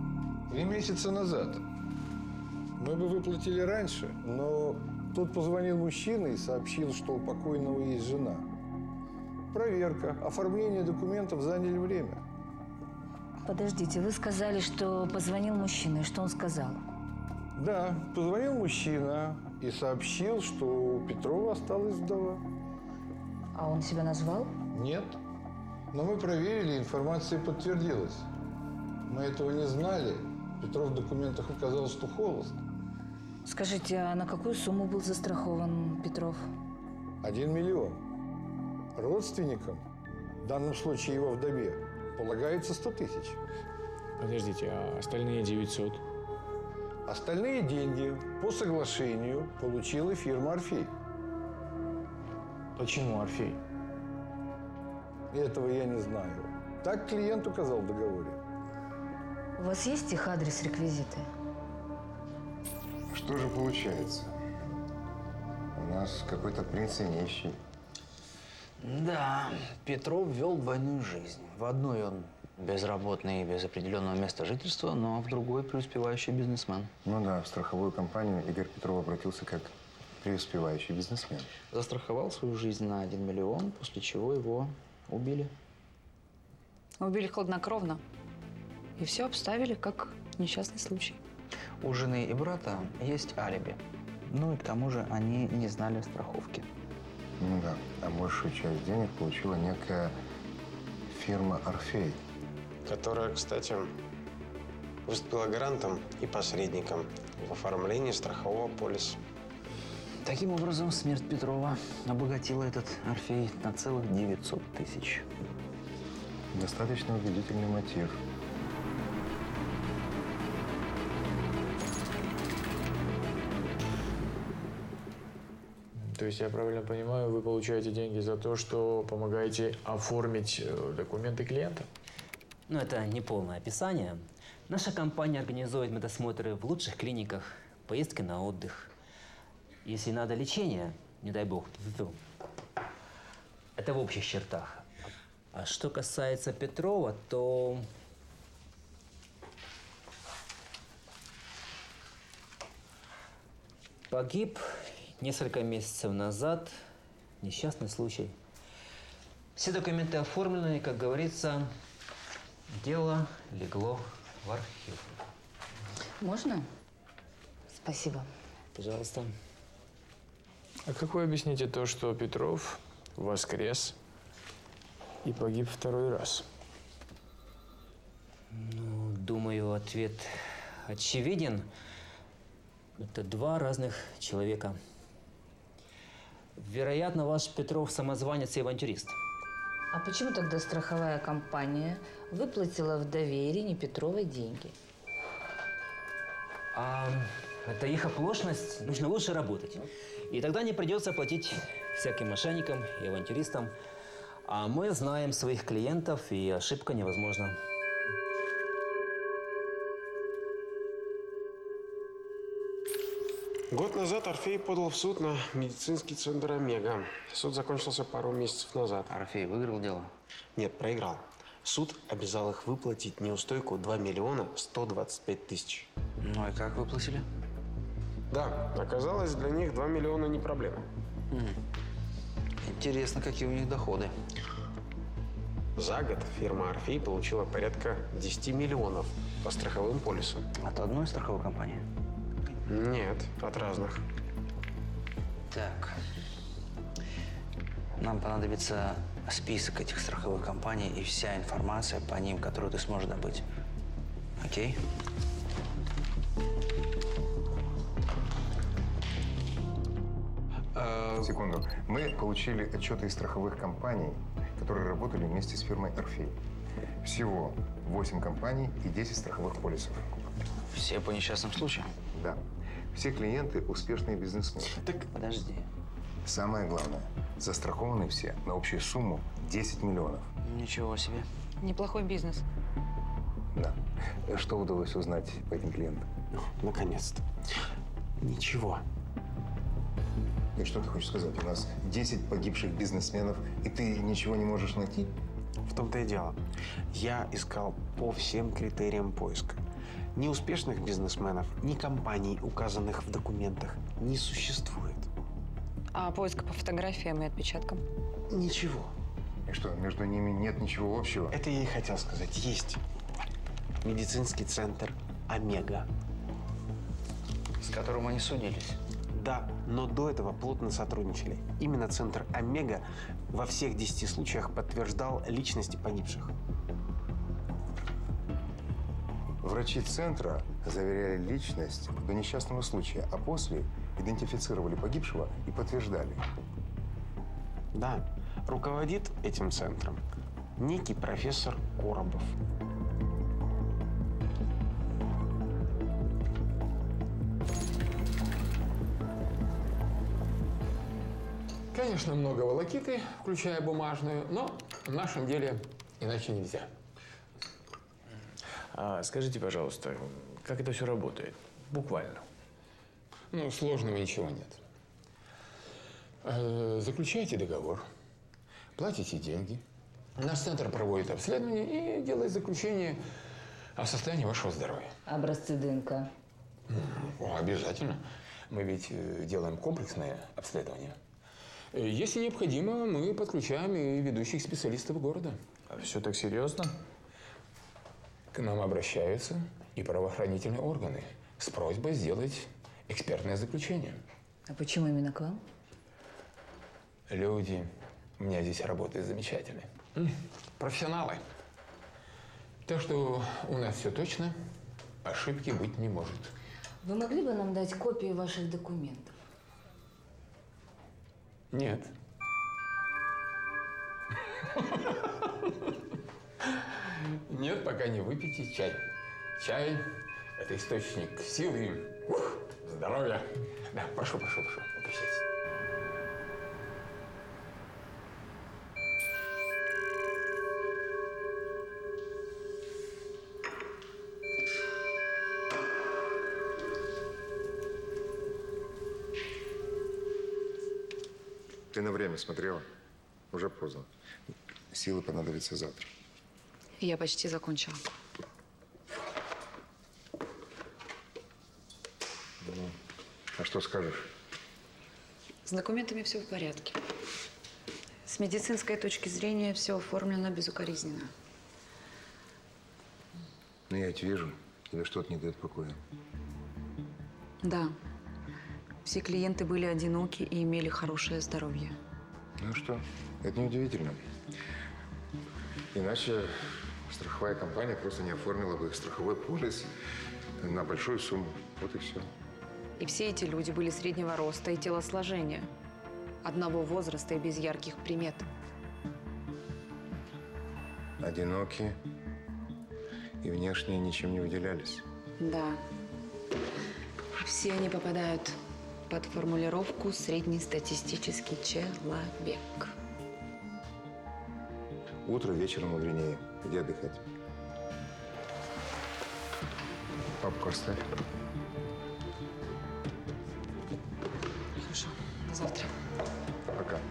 3 месяца назад. Мы бы выплатили раньше, но тут позвонил мужчина и сообщил, что у покойного есть жена. Проверка, оформление документов заняли время. Подождите, вы сказали, что позвонил мужчина. И что он сказал? Да, позвонил мужчина и сообщил, что у Петрова осталась вдова. А он себя назвал? Нет. Но мы проверили, информация подтвердилась. Мы этого не знали. Петров в документах указал, что холост. Скажите, а на какую сумму был застрахован Петров? 1 миллион. Родственникам, в данном случае его вдове, полагается 100 тысяч. Подождите, а остальные 900? Остальные деньги по соглашению получила фирма «Орфей». Почему «Орфей»? Этого я не знаю. Так клиент указал в договоре. У вас есть их адрес, реквизиты? Что же получается? У нас какой-то принц и нищий. Да, Петров вел двойную жизнь. В одной он безработный, без определенного места жительства, но в другой преуспевающий бизнесмен. Ну да, в страховую компанию Игорь Петров обратился как преуспевающий бизнесмен. Застраховал свою жизнь на 1 миллион, после чего его убили. Убили хладнокровно. И все обставили как несчастный случай. У жены и брата есть алиби. Ну и к тому же они не знали страховки. Ну да, а большую часть денег получила некая фирма «Орфей». Которая, кстати, выступила гарантом и посредником в оформлении страхового полиса. Таким образом, смерть Петрова обогатила этот Орфей на целых 900 тысяч. Достаточно убедительный мотив. То есть я правильно понимаю, вы получаете деньги за то, что помогаете оформить документы клиента? Ну, это не полное описание. Наша компания организует медосмотры в лучших клиниках, поездки на отдых. Если надо лечение, не дай бог, это в общих чертах. А что касается Петрова, то… Погиб несколько месяцев назад. Несчастный случай. Все документы оформлены, и, как говорится, дело легло в архив. Можно? Спасибо. Пожалуйста. А как вы объясните то, что Петров воскрес и погиб второй раз? Ну, думаю, ответ очевиден. Это два разных человека. Вероятно, ваш Петров самозванец и авантюрист. А почему тогда страховая компания выплатила вдове Ирине Петровой деньги? Это их оплошность. Нужно лучше работать. И тогда не придется платить всяким мошенникам и авантюристам. А мы знаем своих клиентов, и ошибка невозможна. Год назад Орфей подал в суд на медицинский центр «Омега». Суд закончился пару месяцев назад. Орфей выиграл дело? Нет, проиграл. Суд обязал их выплатить неустойку 2 миллиона 125 тысяч. Ну и как выплатили? Да, оказалось, для них 2 миллиона не проблема. Интересно, какие у них доходы. За год фирма «Орфей» получила порядка 10 миллионов по страховым полисам. От одной страховой компании? Нет, от разных. Так. Нам понадобится список этих страховых компаний и вся информация по ним, которую ты сможешь добыть. Окей? Секунду. Мы получили отчеты из страховых компаний, которые работали вместе с фирмой «Орфей». Всего 8 компаний и 10 страховых полисов. Все по несчастным случаям? Да. Все клиенты – успешные бизнесмены. Так подожди. Самое главное, застрахованы все на общую сумму 10 миллионов. Ничего себе. Неплохой бизнес. Да. Что удалось узнать по этим клиентам? Наконец-то. Ничего. И что ты хочешь сказать? У нас 10 погибших бизнесменов, и ты ничего не можешь найти? В том-то и дело. Я искал по всем критериям поиска. Ни успешных бизнесменов, ни компаний, указанных в документах, не существует. А поиска по фотографиям и отпечаткам? Ничего. И что, между ними нет ничего общего? Это я и хотел сказать. Есть медицинский центр «Омега». С которым они судились. Да, но до этого плотно сотрудничали. Именно центр «Омега» во всех 10 случаях подтверждал личности погибших. Врачи центра заверяли личность до несчастного случая, а после идентифицировали погибшего и подтверждали. Да, руководит этим центром некий профессор Коробов. Конечно, много волокиты, включая бумажную, но в нашем деле иначе нельзя. Скажите, пожалуйста, как это все работает? Буквально. Ну, сложного ничего нет. Заключаете договор, платите деньги, наш центр проводит обследование и делает заключение о состоянии вашего здоровья. Образцы ДНК. Обязательно. Мы ведь делаем комплексное обследование. Если необходимо, мы подключаем и ведущих специалистов города. Все так серьезно? К нам обращаются и правоохранительные органы с просьбой сделать экспертное заключение. А почему именно к вам? Люди у меня здесь работают замечательные. Профессионалы. Так что у нас все точно, ошибки быть не может. Вы могли бы нам дать копии ваших документов? Нет. Нет, пока не выпейте чай. Чай – это источник силы и здоровья. Да, прошу, угощайтесь. Ты на время смотрела? Уже поздно. Силы понадобятся завтра. Я почти закончила. Ну, а что скажешь? С документами все в порядке. С медицинской точки зрения все оформлено безукоризненно. Ну, я ведь вижу, тебе что-то не дает покоя. Да. Все клиенты были одиноки и имели хорошее здоровье. Ну что, это неудивительно. Иначе страховая компания просто не оформила бы страховой полис на большую сумму. Вот и все. И все эти люди были среднего роста и телосложения, одного возраста и без ярких примет. Одинокие и внешне ничем не выделялись. Да. Все они попадают под формулировку «среднестатистический человек». Утро вечером мудренее. Иди отдыхать. Папку оставь. Хорошо. До завтра. Пока.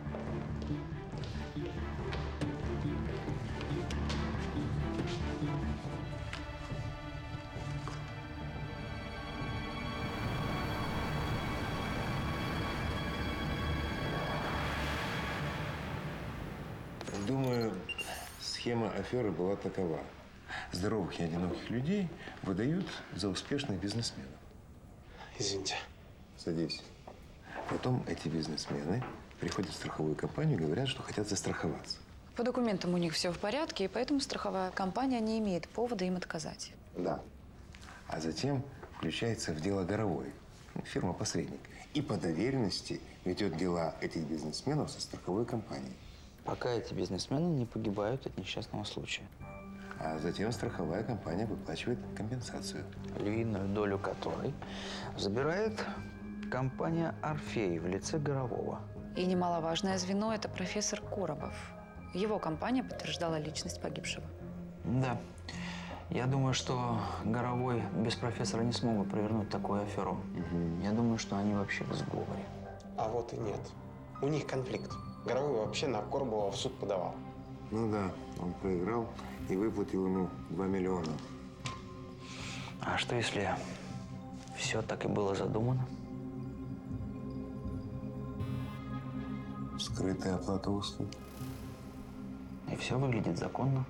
Думаю, схема аферы была такова. Здоровых и одиноких людей выдают за успешных бизнесменов. Извините. Садись. Потом эти бизнесмены приходят в страховую компанию и говорят, что хотят застраховаться. По документам у них все в порядке, и поэтому страховая компания не имеет повода им отказать. Да. А затем включается в дело Горовой, фирма-посредник. И по доверенности ведет дела этих бизнесменов со страховой компанией. Пока эти бизнесмены не погибают от несчастного случая. А затем страховая компания выплачивает компенсацию. Львиную долю которой забирает компания «Орфей» в лице Горового. И немаловажное звено – это профессор Коробов. Его компания подтверждала личность погибшего. Да. Я думаю, что Горовой без профессора не смог бы провернуть такую аферу. Я думаю, что они вообще в сговоре. А вот и нет. У них конфликт. Горовой вообще на Коробова в суд подавал. Ну да, он проиграл и выплатил ему 2 миллиона. А что если все так и было задумано? Скрытая оплата услуг. И все выглядит законно.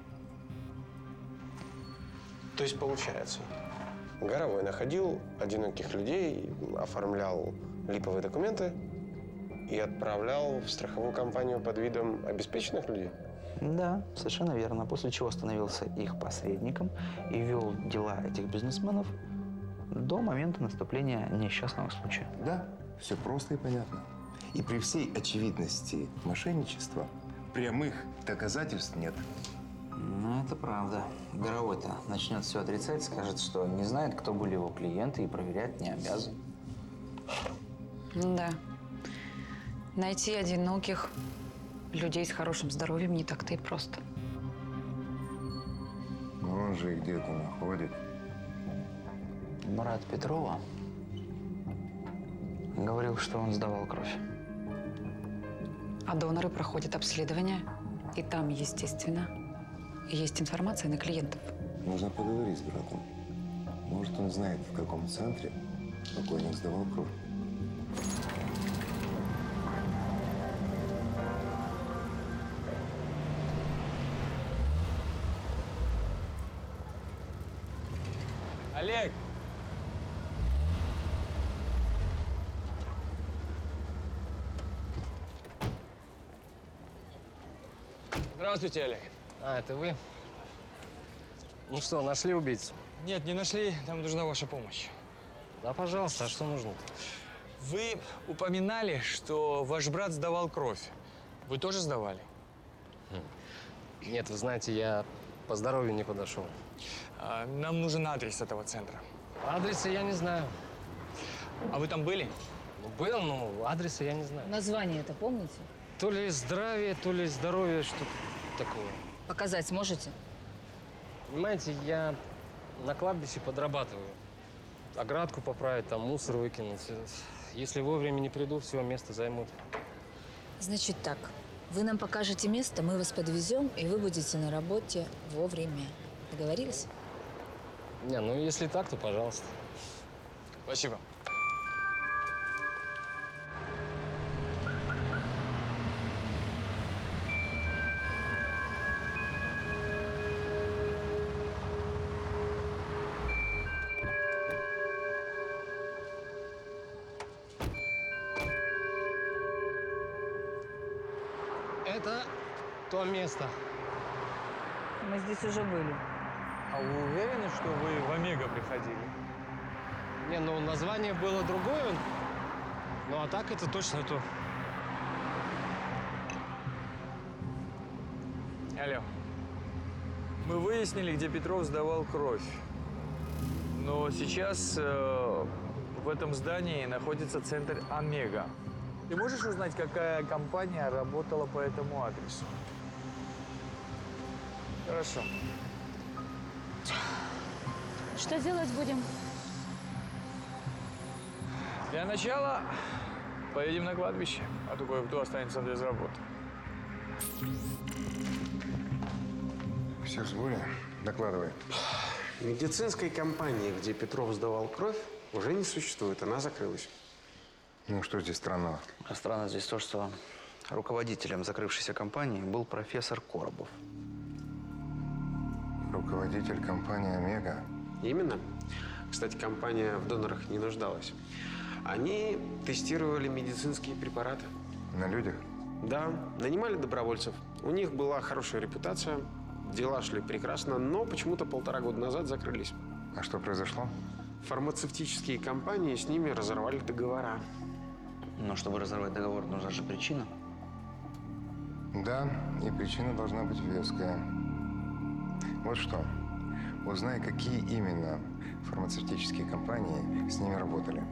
То есть получается, Горовой находил одиноких людей, оформлял липовые документы и отправлял в страховую компанию под видом обеспеченных людей? Да, совершенно верно. После чего становился их посредником и вел дела этих бизнесменов до момента наступления несчастного случая. Да, все просто и понятно. И при всей очевидности мошенничества прямых доказательств нет. Ну, это правда. Горовой-то начнет все отрицать, скажет, что не знает, кто были его клиенты, и проверять не обязан. Да. Найти одиноких людей с хорошим здоровьем не так-то и просто. Но он же их где-то находит. Брат Петрова говорил, что он сдавал кровь. А доноры проходят обследование, и там, естественно, есть информация на клиентов. Нужно поговорить с братом. Может, он знает, в каком центре покойник сдавал кровь. Олег! Здравствуйте, Олег. А, это вы? Ну что, нашли убийцу? Нет, не нашли. Нам нужна ваша помощь. Да, пожалуйста. А что нужно? Вы упоминали, что ваш брат сдавал кровь. Вы тоже сдавали? Нет, вы знаете, я по здоровью не подошел. Нам нужен адрес этого центра. Адреса я не знаю. А вы там были? Ну, был, но адреса я не знаю. Название это помните? То ли здравие, то ли здоровье, что-то такое. Показать сможете? Понимаете, я на кладбище подрабатываю. Оградку поправить, там мусор выкинуть. Если вовремя не приду, все, место займут. Значит так, вы нам покажете место, мы вас подвезем, и вы будете на работе вовремя. Договорились? Не, ну если так, то пожалуйста. Спасибо. Это то место. Мы здесь уже были. А вы уверены, что вы в Омега приходили? Не, ну название было другое. Ну а так это точно то. Алло. Мы выяснили, где Петров сдавал кровь. Но сейчас в этом здании находится центр Омега. Ты можешь узнать, какая компания работала по этому адресу? Хорошо. Что делать будем? Для начала поедем на кладбище, а то кое-кто останется без работы. Все в сборе? Докладывай. Медицинской компании, где Петров сдавал кровь, уже не существует. Она закрылась. Ну, что здесь странного? А странно здесь то, что руководителем закрывшейся компании был профессор Коробов. Руководитель компании «Омега». Именно. Кстати, компания в донорах не нуждалась. Они тестировали медицинские препараты. На людях? Да, нанимали добровольцев. У них была хорошая репутация, дела шли прекрасно, но почему-то 1,5 года назад закрылись. А что произошло? Фармацевтические компании с ними разорвали договора. Но чтобы разорвать договор, нужна же причина. Да, и причина должна быть веская. Вот что. Узнай, какие именно фармацевтические компании с ними работали.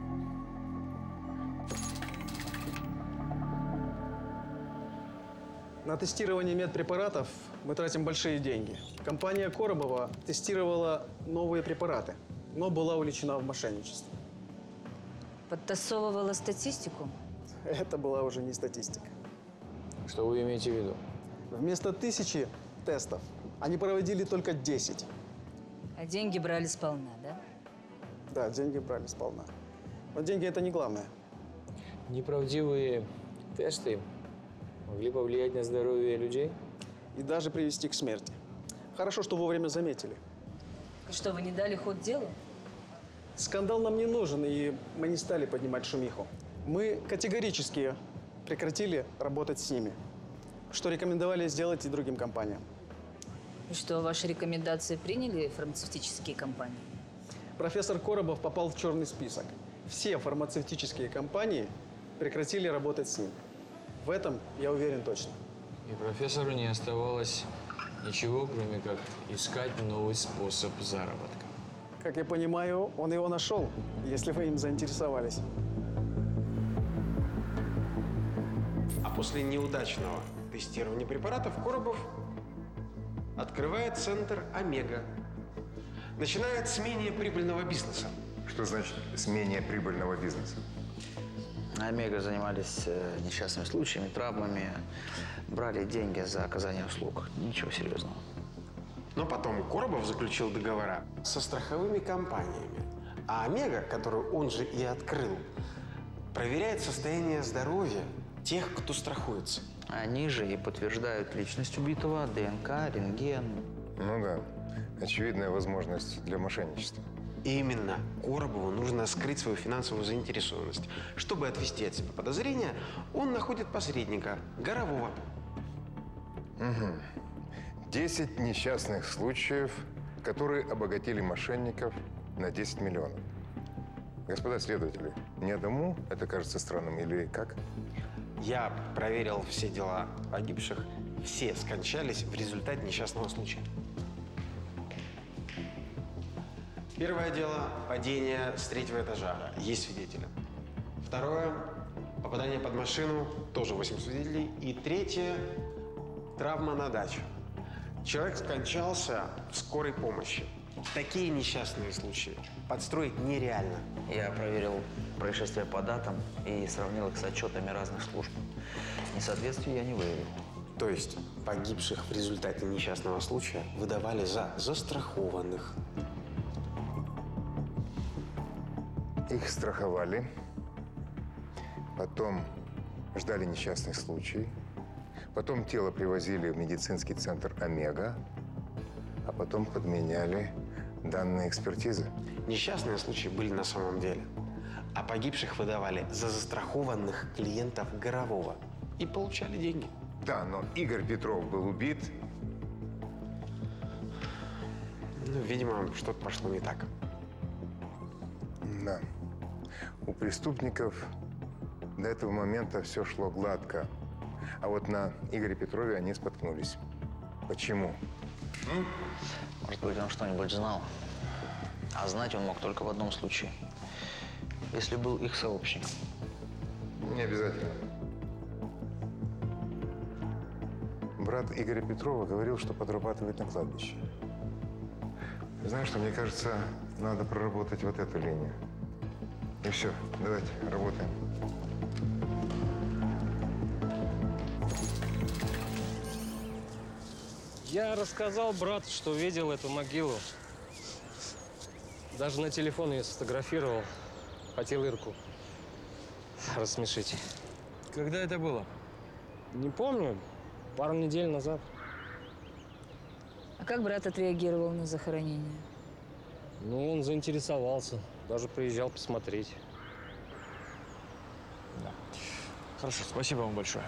На тестирование медпрепаратов мы тратим большие деньги. Компания Коробова тестировала новые препараты, но была увлечена в мошенничестве. Подтасовывала статистику? Это была уже не статистика. Что вы имеете в виду? Вместо 1000 тестов они проводили только 10. А деньги брали сполна, да? Да, деньги брали сполна. Но деньги это не главное. Неправдивые тесты могли повлиять на здоровье людей? И даже привести к смерти. Хорошо, что вовремя заметили. Что, вы не дали ход делу? Скандал нам не нужен, и мы не стали поднимать шумиху. Мы категорически прекратили работать с ними, что рекомендовали сделать и другим компаниям. И что, ваши рекомендации приняли фармацевтические компании? Профессор Коробов попал в черный список. Все фармацевтические компании прекратили работать с ним. В этом я уверен точно. И профессору не оставалось ничего, кроме как искать новый способ заработка. Как я понимаю, он его нашел, если вы им заинтересовались. А после неудачного тестирования препаратов Коробов открывает центр «Омега». Начинает с менее прибыльного бизнеса. Что значит с менее прибыльного бизнеса? Омега занимались несчастными случаями, травмами, брали деньги за оказание услуг. Ничего серьезного. Но потом Коробов заключил договора со страховыми компаниями. А Омега, которую он же и открыл, проверяет состояние здоровья тех, кто страхуется. Они же и подтверждают личность убитого, ДНК, рентген. Ну да, очевидная возможность для мошенничества. Именно Коробову нужно скрыть свою финансовую заинтересованность. Чтобы отвести от себя подозрения, он находит посредника, Горового. Угу. 10 несчастных случаев, которые обогатили мошенников на 10 миллионов. Господа следователи, ни одному это кажется странным или как? Я проверил все дела погибших. Все скончались в результате несчастного случая. Первое дело – падение с 3-го этажа. Есть свидетели. Второе – попадание под машину. Тоже 8 свидетелей. И третье – травма на даче. Человек скончался в скорой помощи. Такие несчастные случаи подстроить нереально. Я проверил происшествия по датам и сравнил их с отчетами разных служб. Несоответствий я не выявил. То есть погибших в результате несчастного случая выдавали за застрахованных. Их страховали, потом ждали несчастный случай, потом тело привозили в медицинский центр «Омега», а потом подменяли данные экспертизы. Несчастные случаи были на самом деле. А погибших выдавали за застрахованных клиентов Горового и получали деньги. Да, но Игорь Петров был убит. Ну, видимо, что-то пошло не так. Да. У преступников до этого момента все шло гладко. А вот на Игоре Петрове они споткнулись. Почему? Может быть, он что-нибудь знал. А знать он мог только в одном случае. Если был их сообщником. Не обязательно. Брат Игоря Петрова говорил, что подрабатывает на кладбище. Знаешь что, мне кажется, надо проработать вот эту линию. И все, давайте, работаем. Я рассказал брату, что видел эту могилу. Даже на телефон ее сфотографировал. Хотел Ирку рассмешить. Когда это было? Не помню. Пару недель назад. А как брат отреагировал на захоронение? Ну, он заинтересовался. Даже приезжал посмотреть. Да. Хорошо, спасибо вам большое.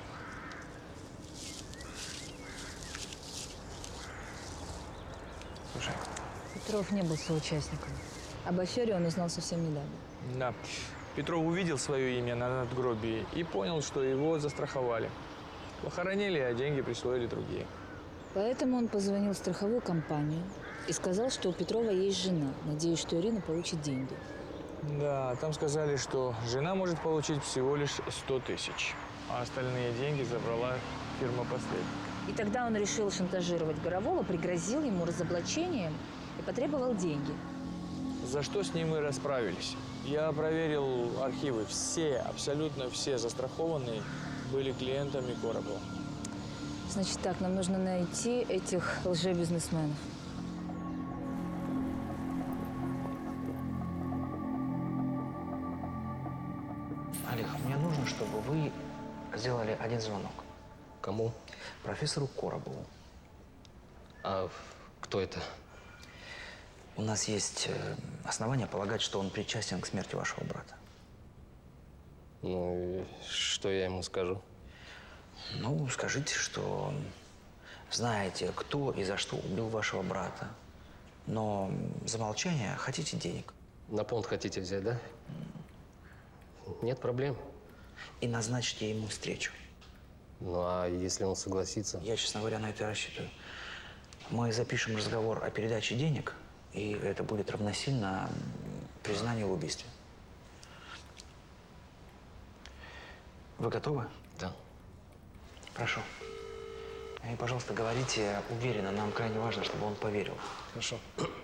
Слушай. Петров не был соучастником. Об афере он узнал совсем недавно. Да. Петров увидел свое имя на надгробии и понял, что его застраховали. Похоронили, а деньги присвоили другие. Поэтому он позвонил в страховую компанию и сказал, что у Петрова есть жена, надеясь, что Ирина получит деньги. Да, там сказали, что жена может получить всего лишь 100 тысяч, а остальные деньги забрала фирма-посредник. И тогда он решил шантажировать Горового, пригрозил ему разоблачением и потребовал деньги. За что с ним и расправились. Я проверил архивы. Все, абсолютно все застрахованные были клиентами Коробова. Значит так, нам нужно найти этих лжебизнесменов. Олег, мне нужно, чтобы вы сделали один звонок. Кому? Профессору Коробову. А кто это? У нас есть основания полагать, что он причастен к смерти вашего брата. Ну, и что я ему скажу? Ну, скажите, что знаете, кто и за что убил вашего брата, но за молчание хотите денег. На понт хотите взять, да? Нет проблем. И назначите ему встречу. Ну, а если он согласится? Я, честно говоря, на это рассчитываю. Мы запишем разговор о передаче денег, и это будет равносильно признанию в убийстве. Вы готовы? Да. Прошу. И, пожалуйста, говорите уверенно. Нам крайне важно, чтобы он поверил. Хорошо.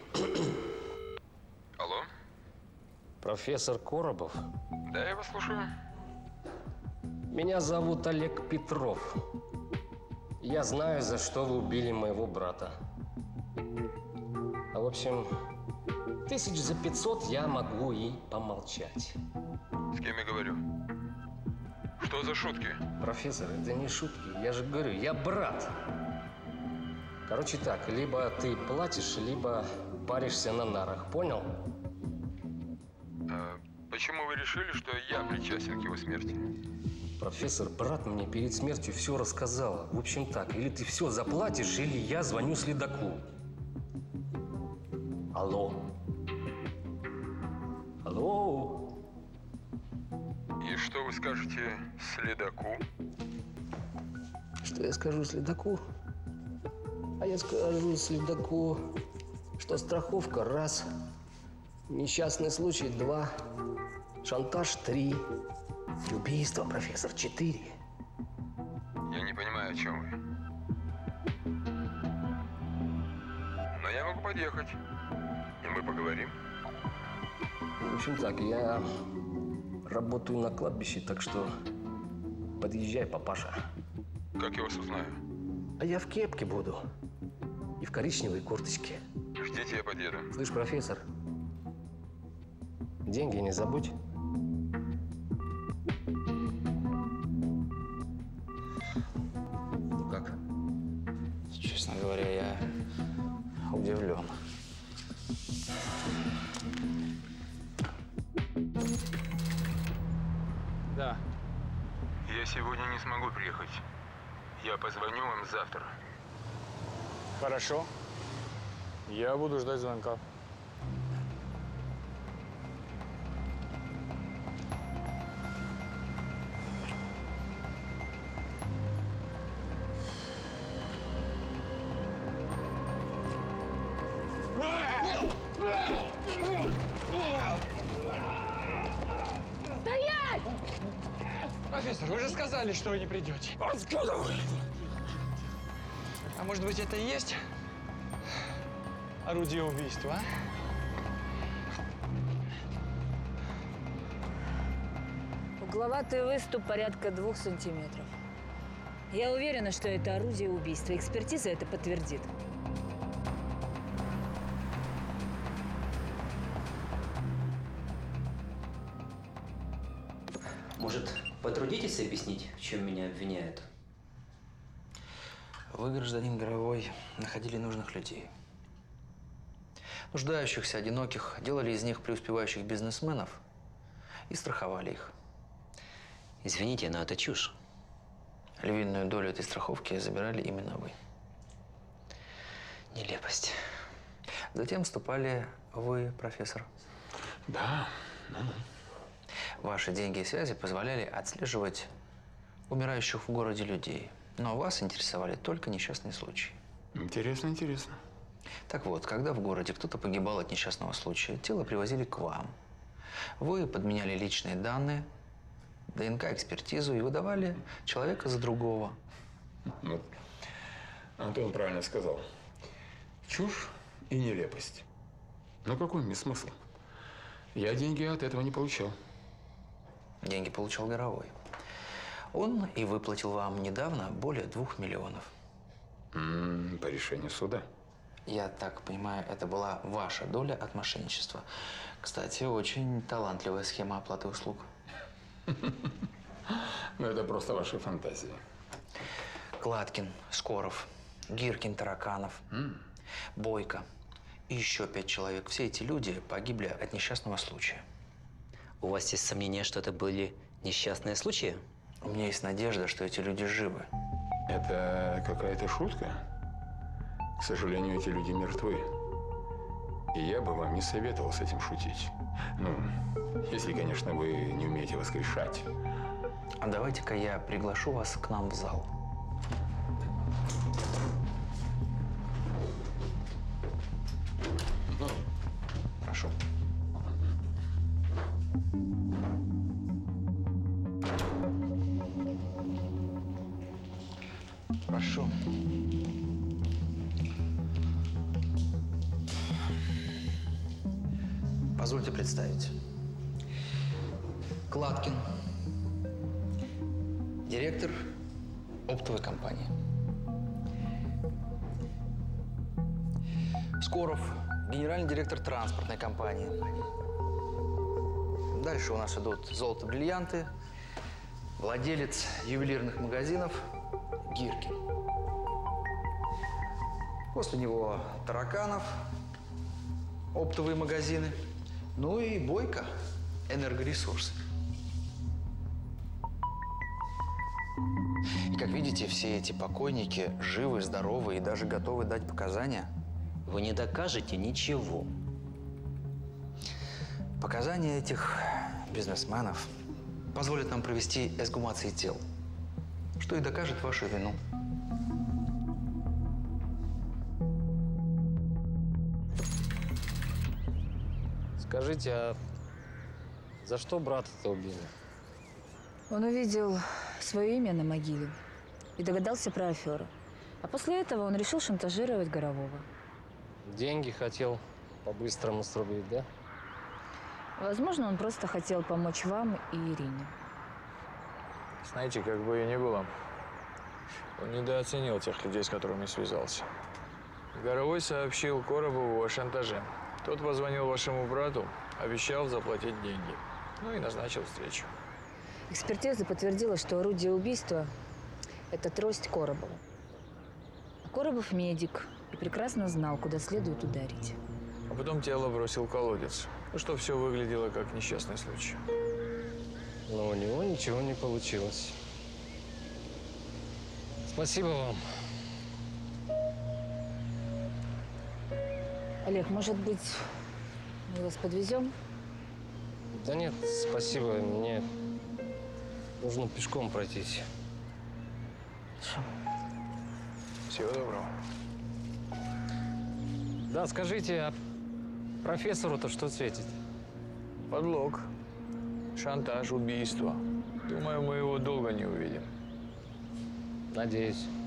Алло? Профессор Коробов? Да, я вас слушаю. Меня зовут Олег Петров. Я знаю, за что вы убили моего брата. А в общем, 1500 я могу и помолчать. С кем я говорю? Что за шутки? Профессор, это не шутки. Я же говорю, я брат. Короче так, либо ты платишь, либо паришься на нарах. Понял? Почему вы решили, что я причастен к его смерти? Профессор, брат мне перед смертью все рассказал. В общем так, или ты все заплатишь, или я звоню следаку. Алло. Алло. И что вы скажете следаку? Что я скажу следаку? А я скажу следаку, что страховка – раз, несчастный случай – 2, шантаж – 3, убийство, профессор – 4. Я не понимаю, о чем вы. Но я могу подъехать, и мы поговорим. В общем так, я работаю на кладбище, так что подъезжай, папаша. Как я вас узнаю? А я в кепке буду. И в коричневой курточке. Ждите, я подъеду. Слышь, профессор, деньги не забудь. Ну как? Честно говоря, я удивлен. Да. Я сегодня не смогу приехать. Я позвоню вам завтра. Хорошо. Я буду ждать звонка. Стоять! Профессор, вы же сказали, что вы не придете. Откуда вы? А может быть, это и есть орудие убийства, а? Угловатый выступ порядка 2 сантиметров. Я уверена, что это орудие убийства. Экспертиза это подтвердит. Может, потрудитесь объяснить, в чем меня обвиняют? Вы, гражданин Горовой, находили нужных людей. Нуждающихся, одиноких, делали из них преуспевающих бизнесменов и страховали их. Извините, но это чушь. Львиную долю этой страховки забирали именно вы. Нелепость. Затем вступали вы, профессор. Да. Ваши деньги и связи позволяли отслеживать умирающих в городе людей. Но вас интересовали только несчастные случаи. Интересно, интересно. Так вот, когда в городе кто-то погибал от несчастного случая, тело привозили к вам. Вы подменяли личные данные, ДНК-экспертизу и выдавали человека за другого. Вот. Антон правильно сказал. Чушь и нелепость. Но какой мне смысл? Я деньги от этого не получал. Деньги получал Горовой. Он и выплатил вам недавно более 2 миллионов. По решению суда. Я так понимаю, это была ваша доля от мошенничества. Кстати, очень талантливая схема оплаты услуг. Ну, это просто ваши фантазии. Кладкин, Скоров, Гиркин, Тараканов, Бойко и еще 5 человек. Все эти люди погибли от несчастного случая. У вас есть сомнения, что это были несчастные случаи? У меня есть надежда, что эти люди живы. Это какая-то шутка? К сожалению, эти люди мертвы. И я бы вам не советовал с этим шутить. Ну, если, конечно, вы не умеете воскрешать. А давайте-ка я приглашу вас к нам в зал. Прошу. Прошу. Позвольте представить. Кладкин, директор оптовой компании. Скоров, генеральный директор транспортной компании. Дальше у нас идут золото-бриллианты, владелец ювелирных магазинов Гиркин. После него Тараканов, оптовые магазины. Ну и Бойко, энергоресурсы. И как видите, все эти покойники живы, здоровы и даже готовы дать показания. Вы не докажете ничего. Показания этих бизнесменов позволят нам провести эксгумации тел, что и докажет вашу вину. Скажите, а за что брата-то убили? Он увидел свое имя на могиле и догадался про аферу. А после этого он решил шантажировать Горового. Деньги хотел по-быстрому срубить, да? Возможно, он просто хотел помочь вам и Ирине. Знаете, как бы и ни было, он недооценил тех людей, с которыми связался. Горовой сообщил Коробову о шантаже. Тот позвонил вашему брату, обещал заплатить деньги. Ну и назначил встречу. Экспертиза подтвердила, что орудие убийства – это трость Коробова. А Коробов медик и прекрасно знал, куда следует ударить. А потом тело бросил в колодец, что все выглядело как несчастный случай. Но у него ничего не получилось. Спасибо вам. Олег, может быть, мы вас подвезем? Да нет, спасибо. Мне нужно пешком пройтись. Всего доброго. Да, скажите, а профессору-то что светит? Подлог, шантаж, убийство. Думаю, мы его долго не увидим. Надеюсь.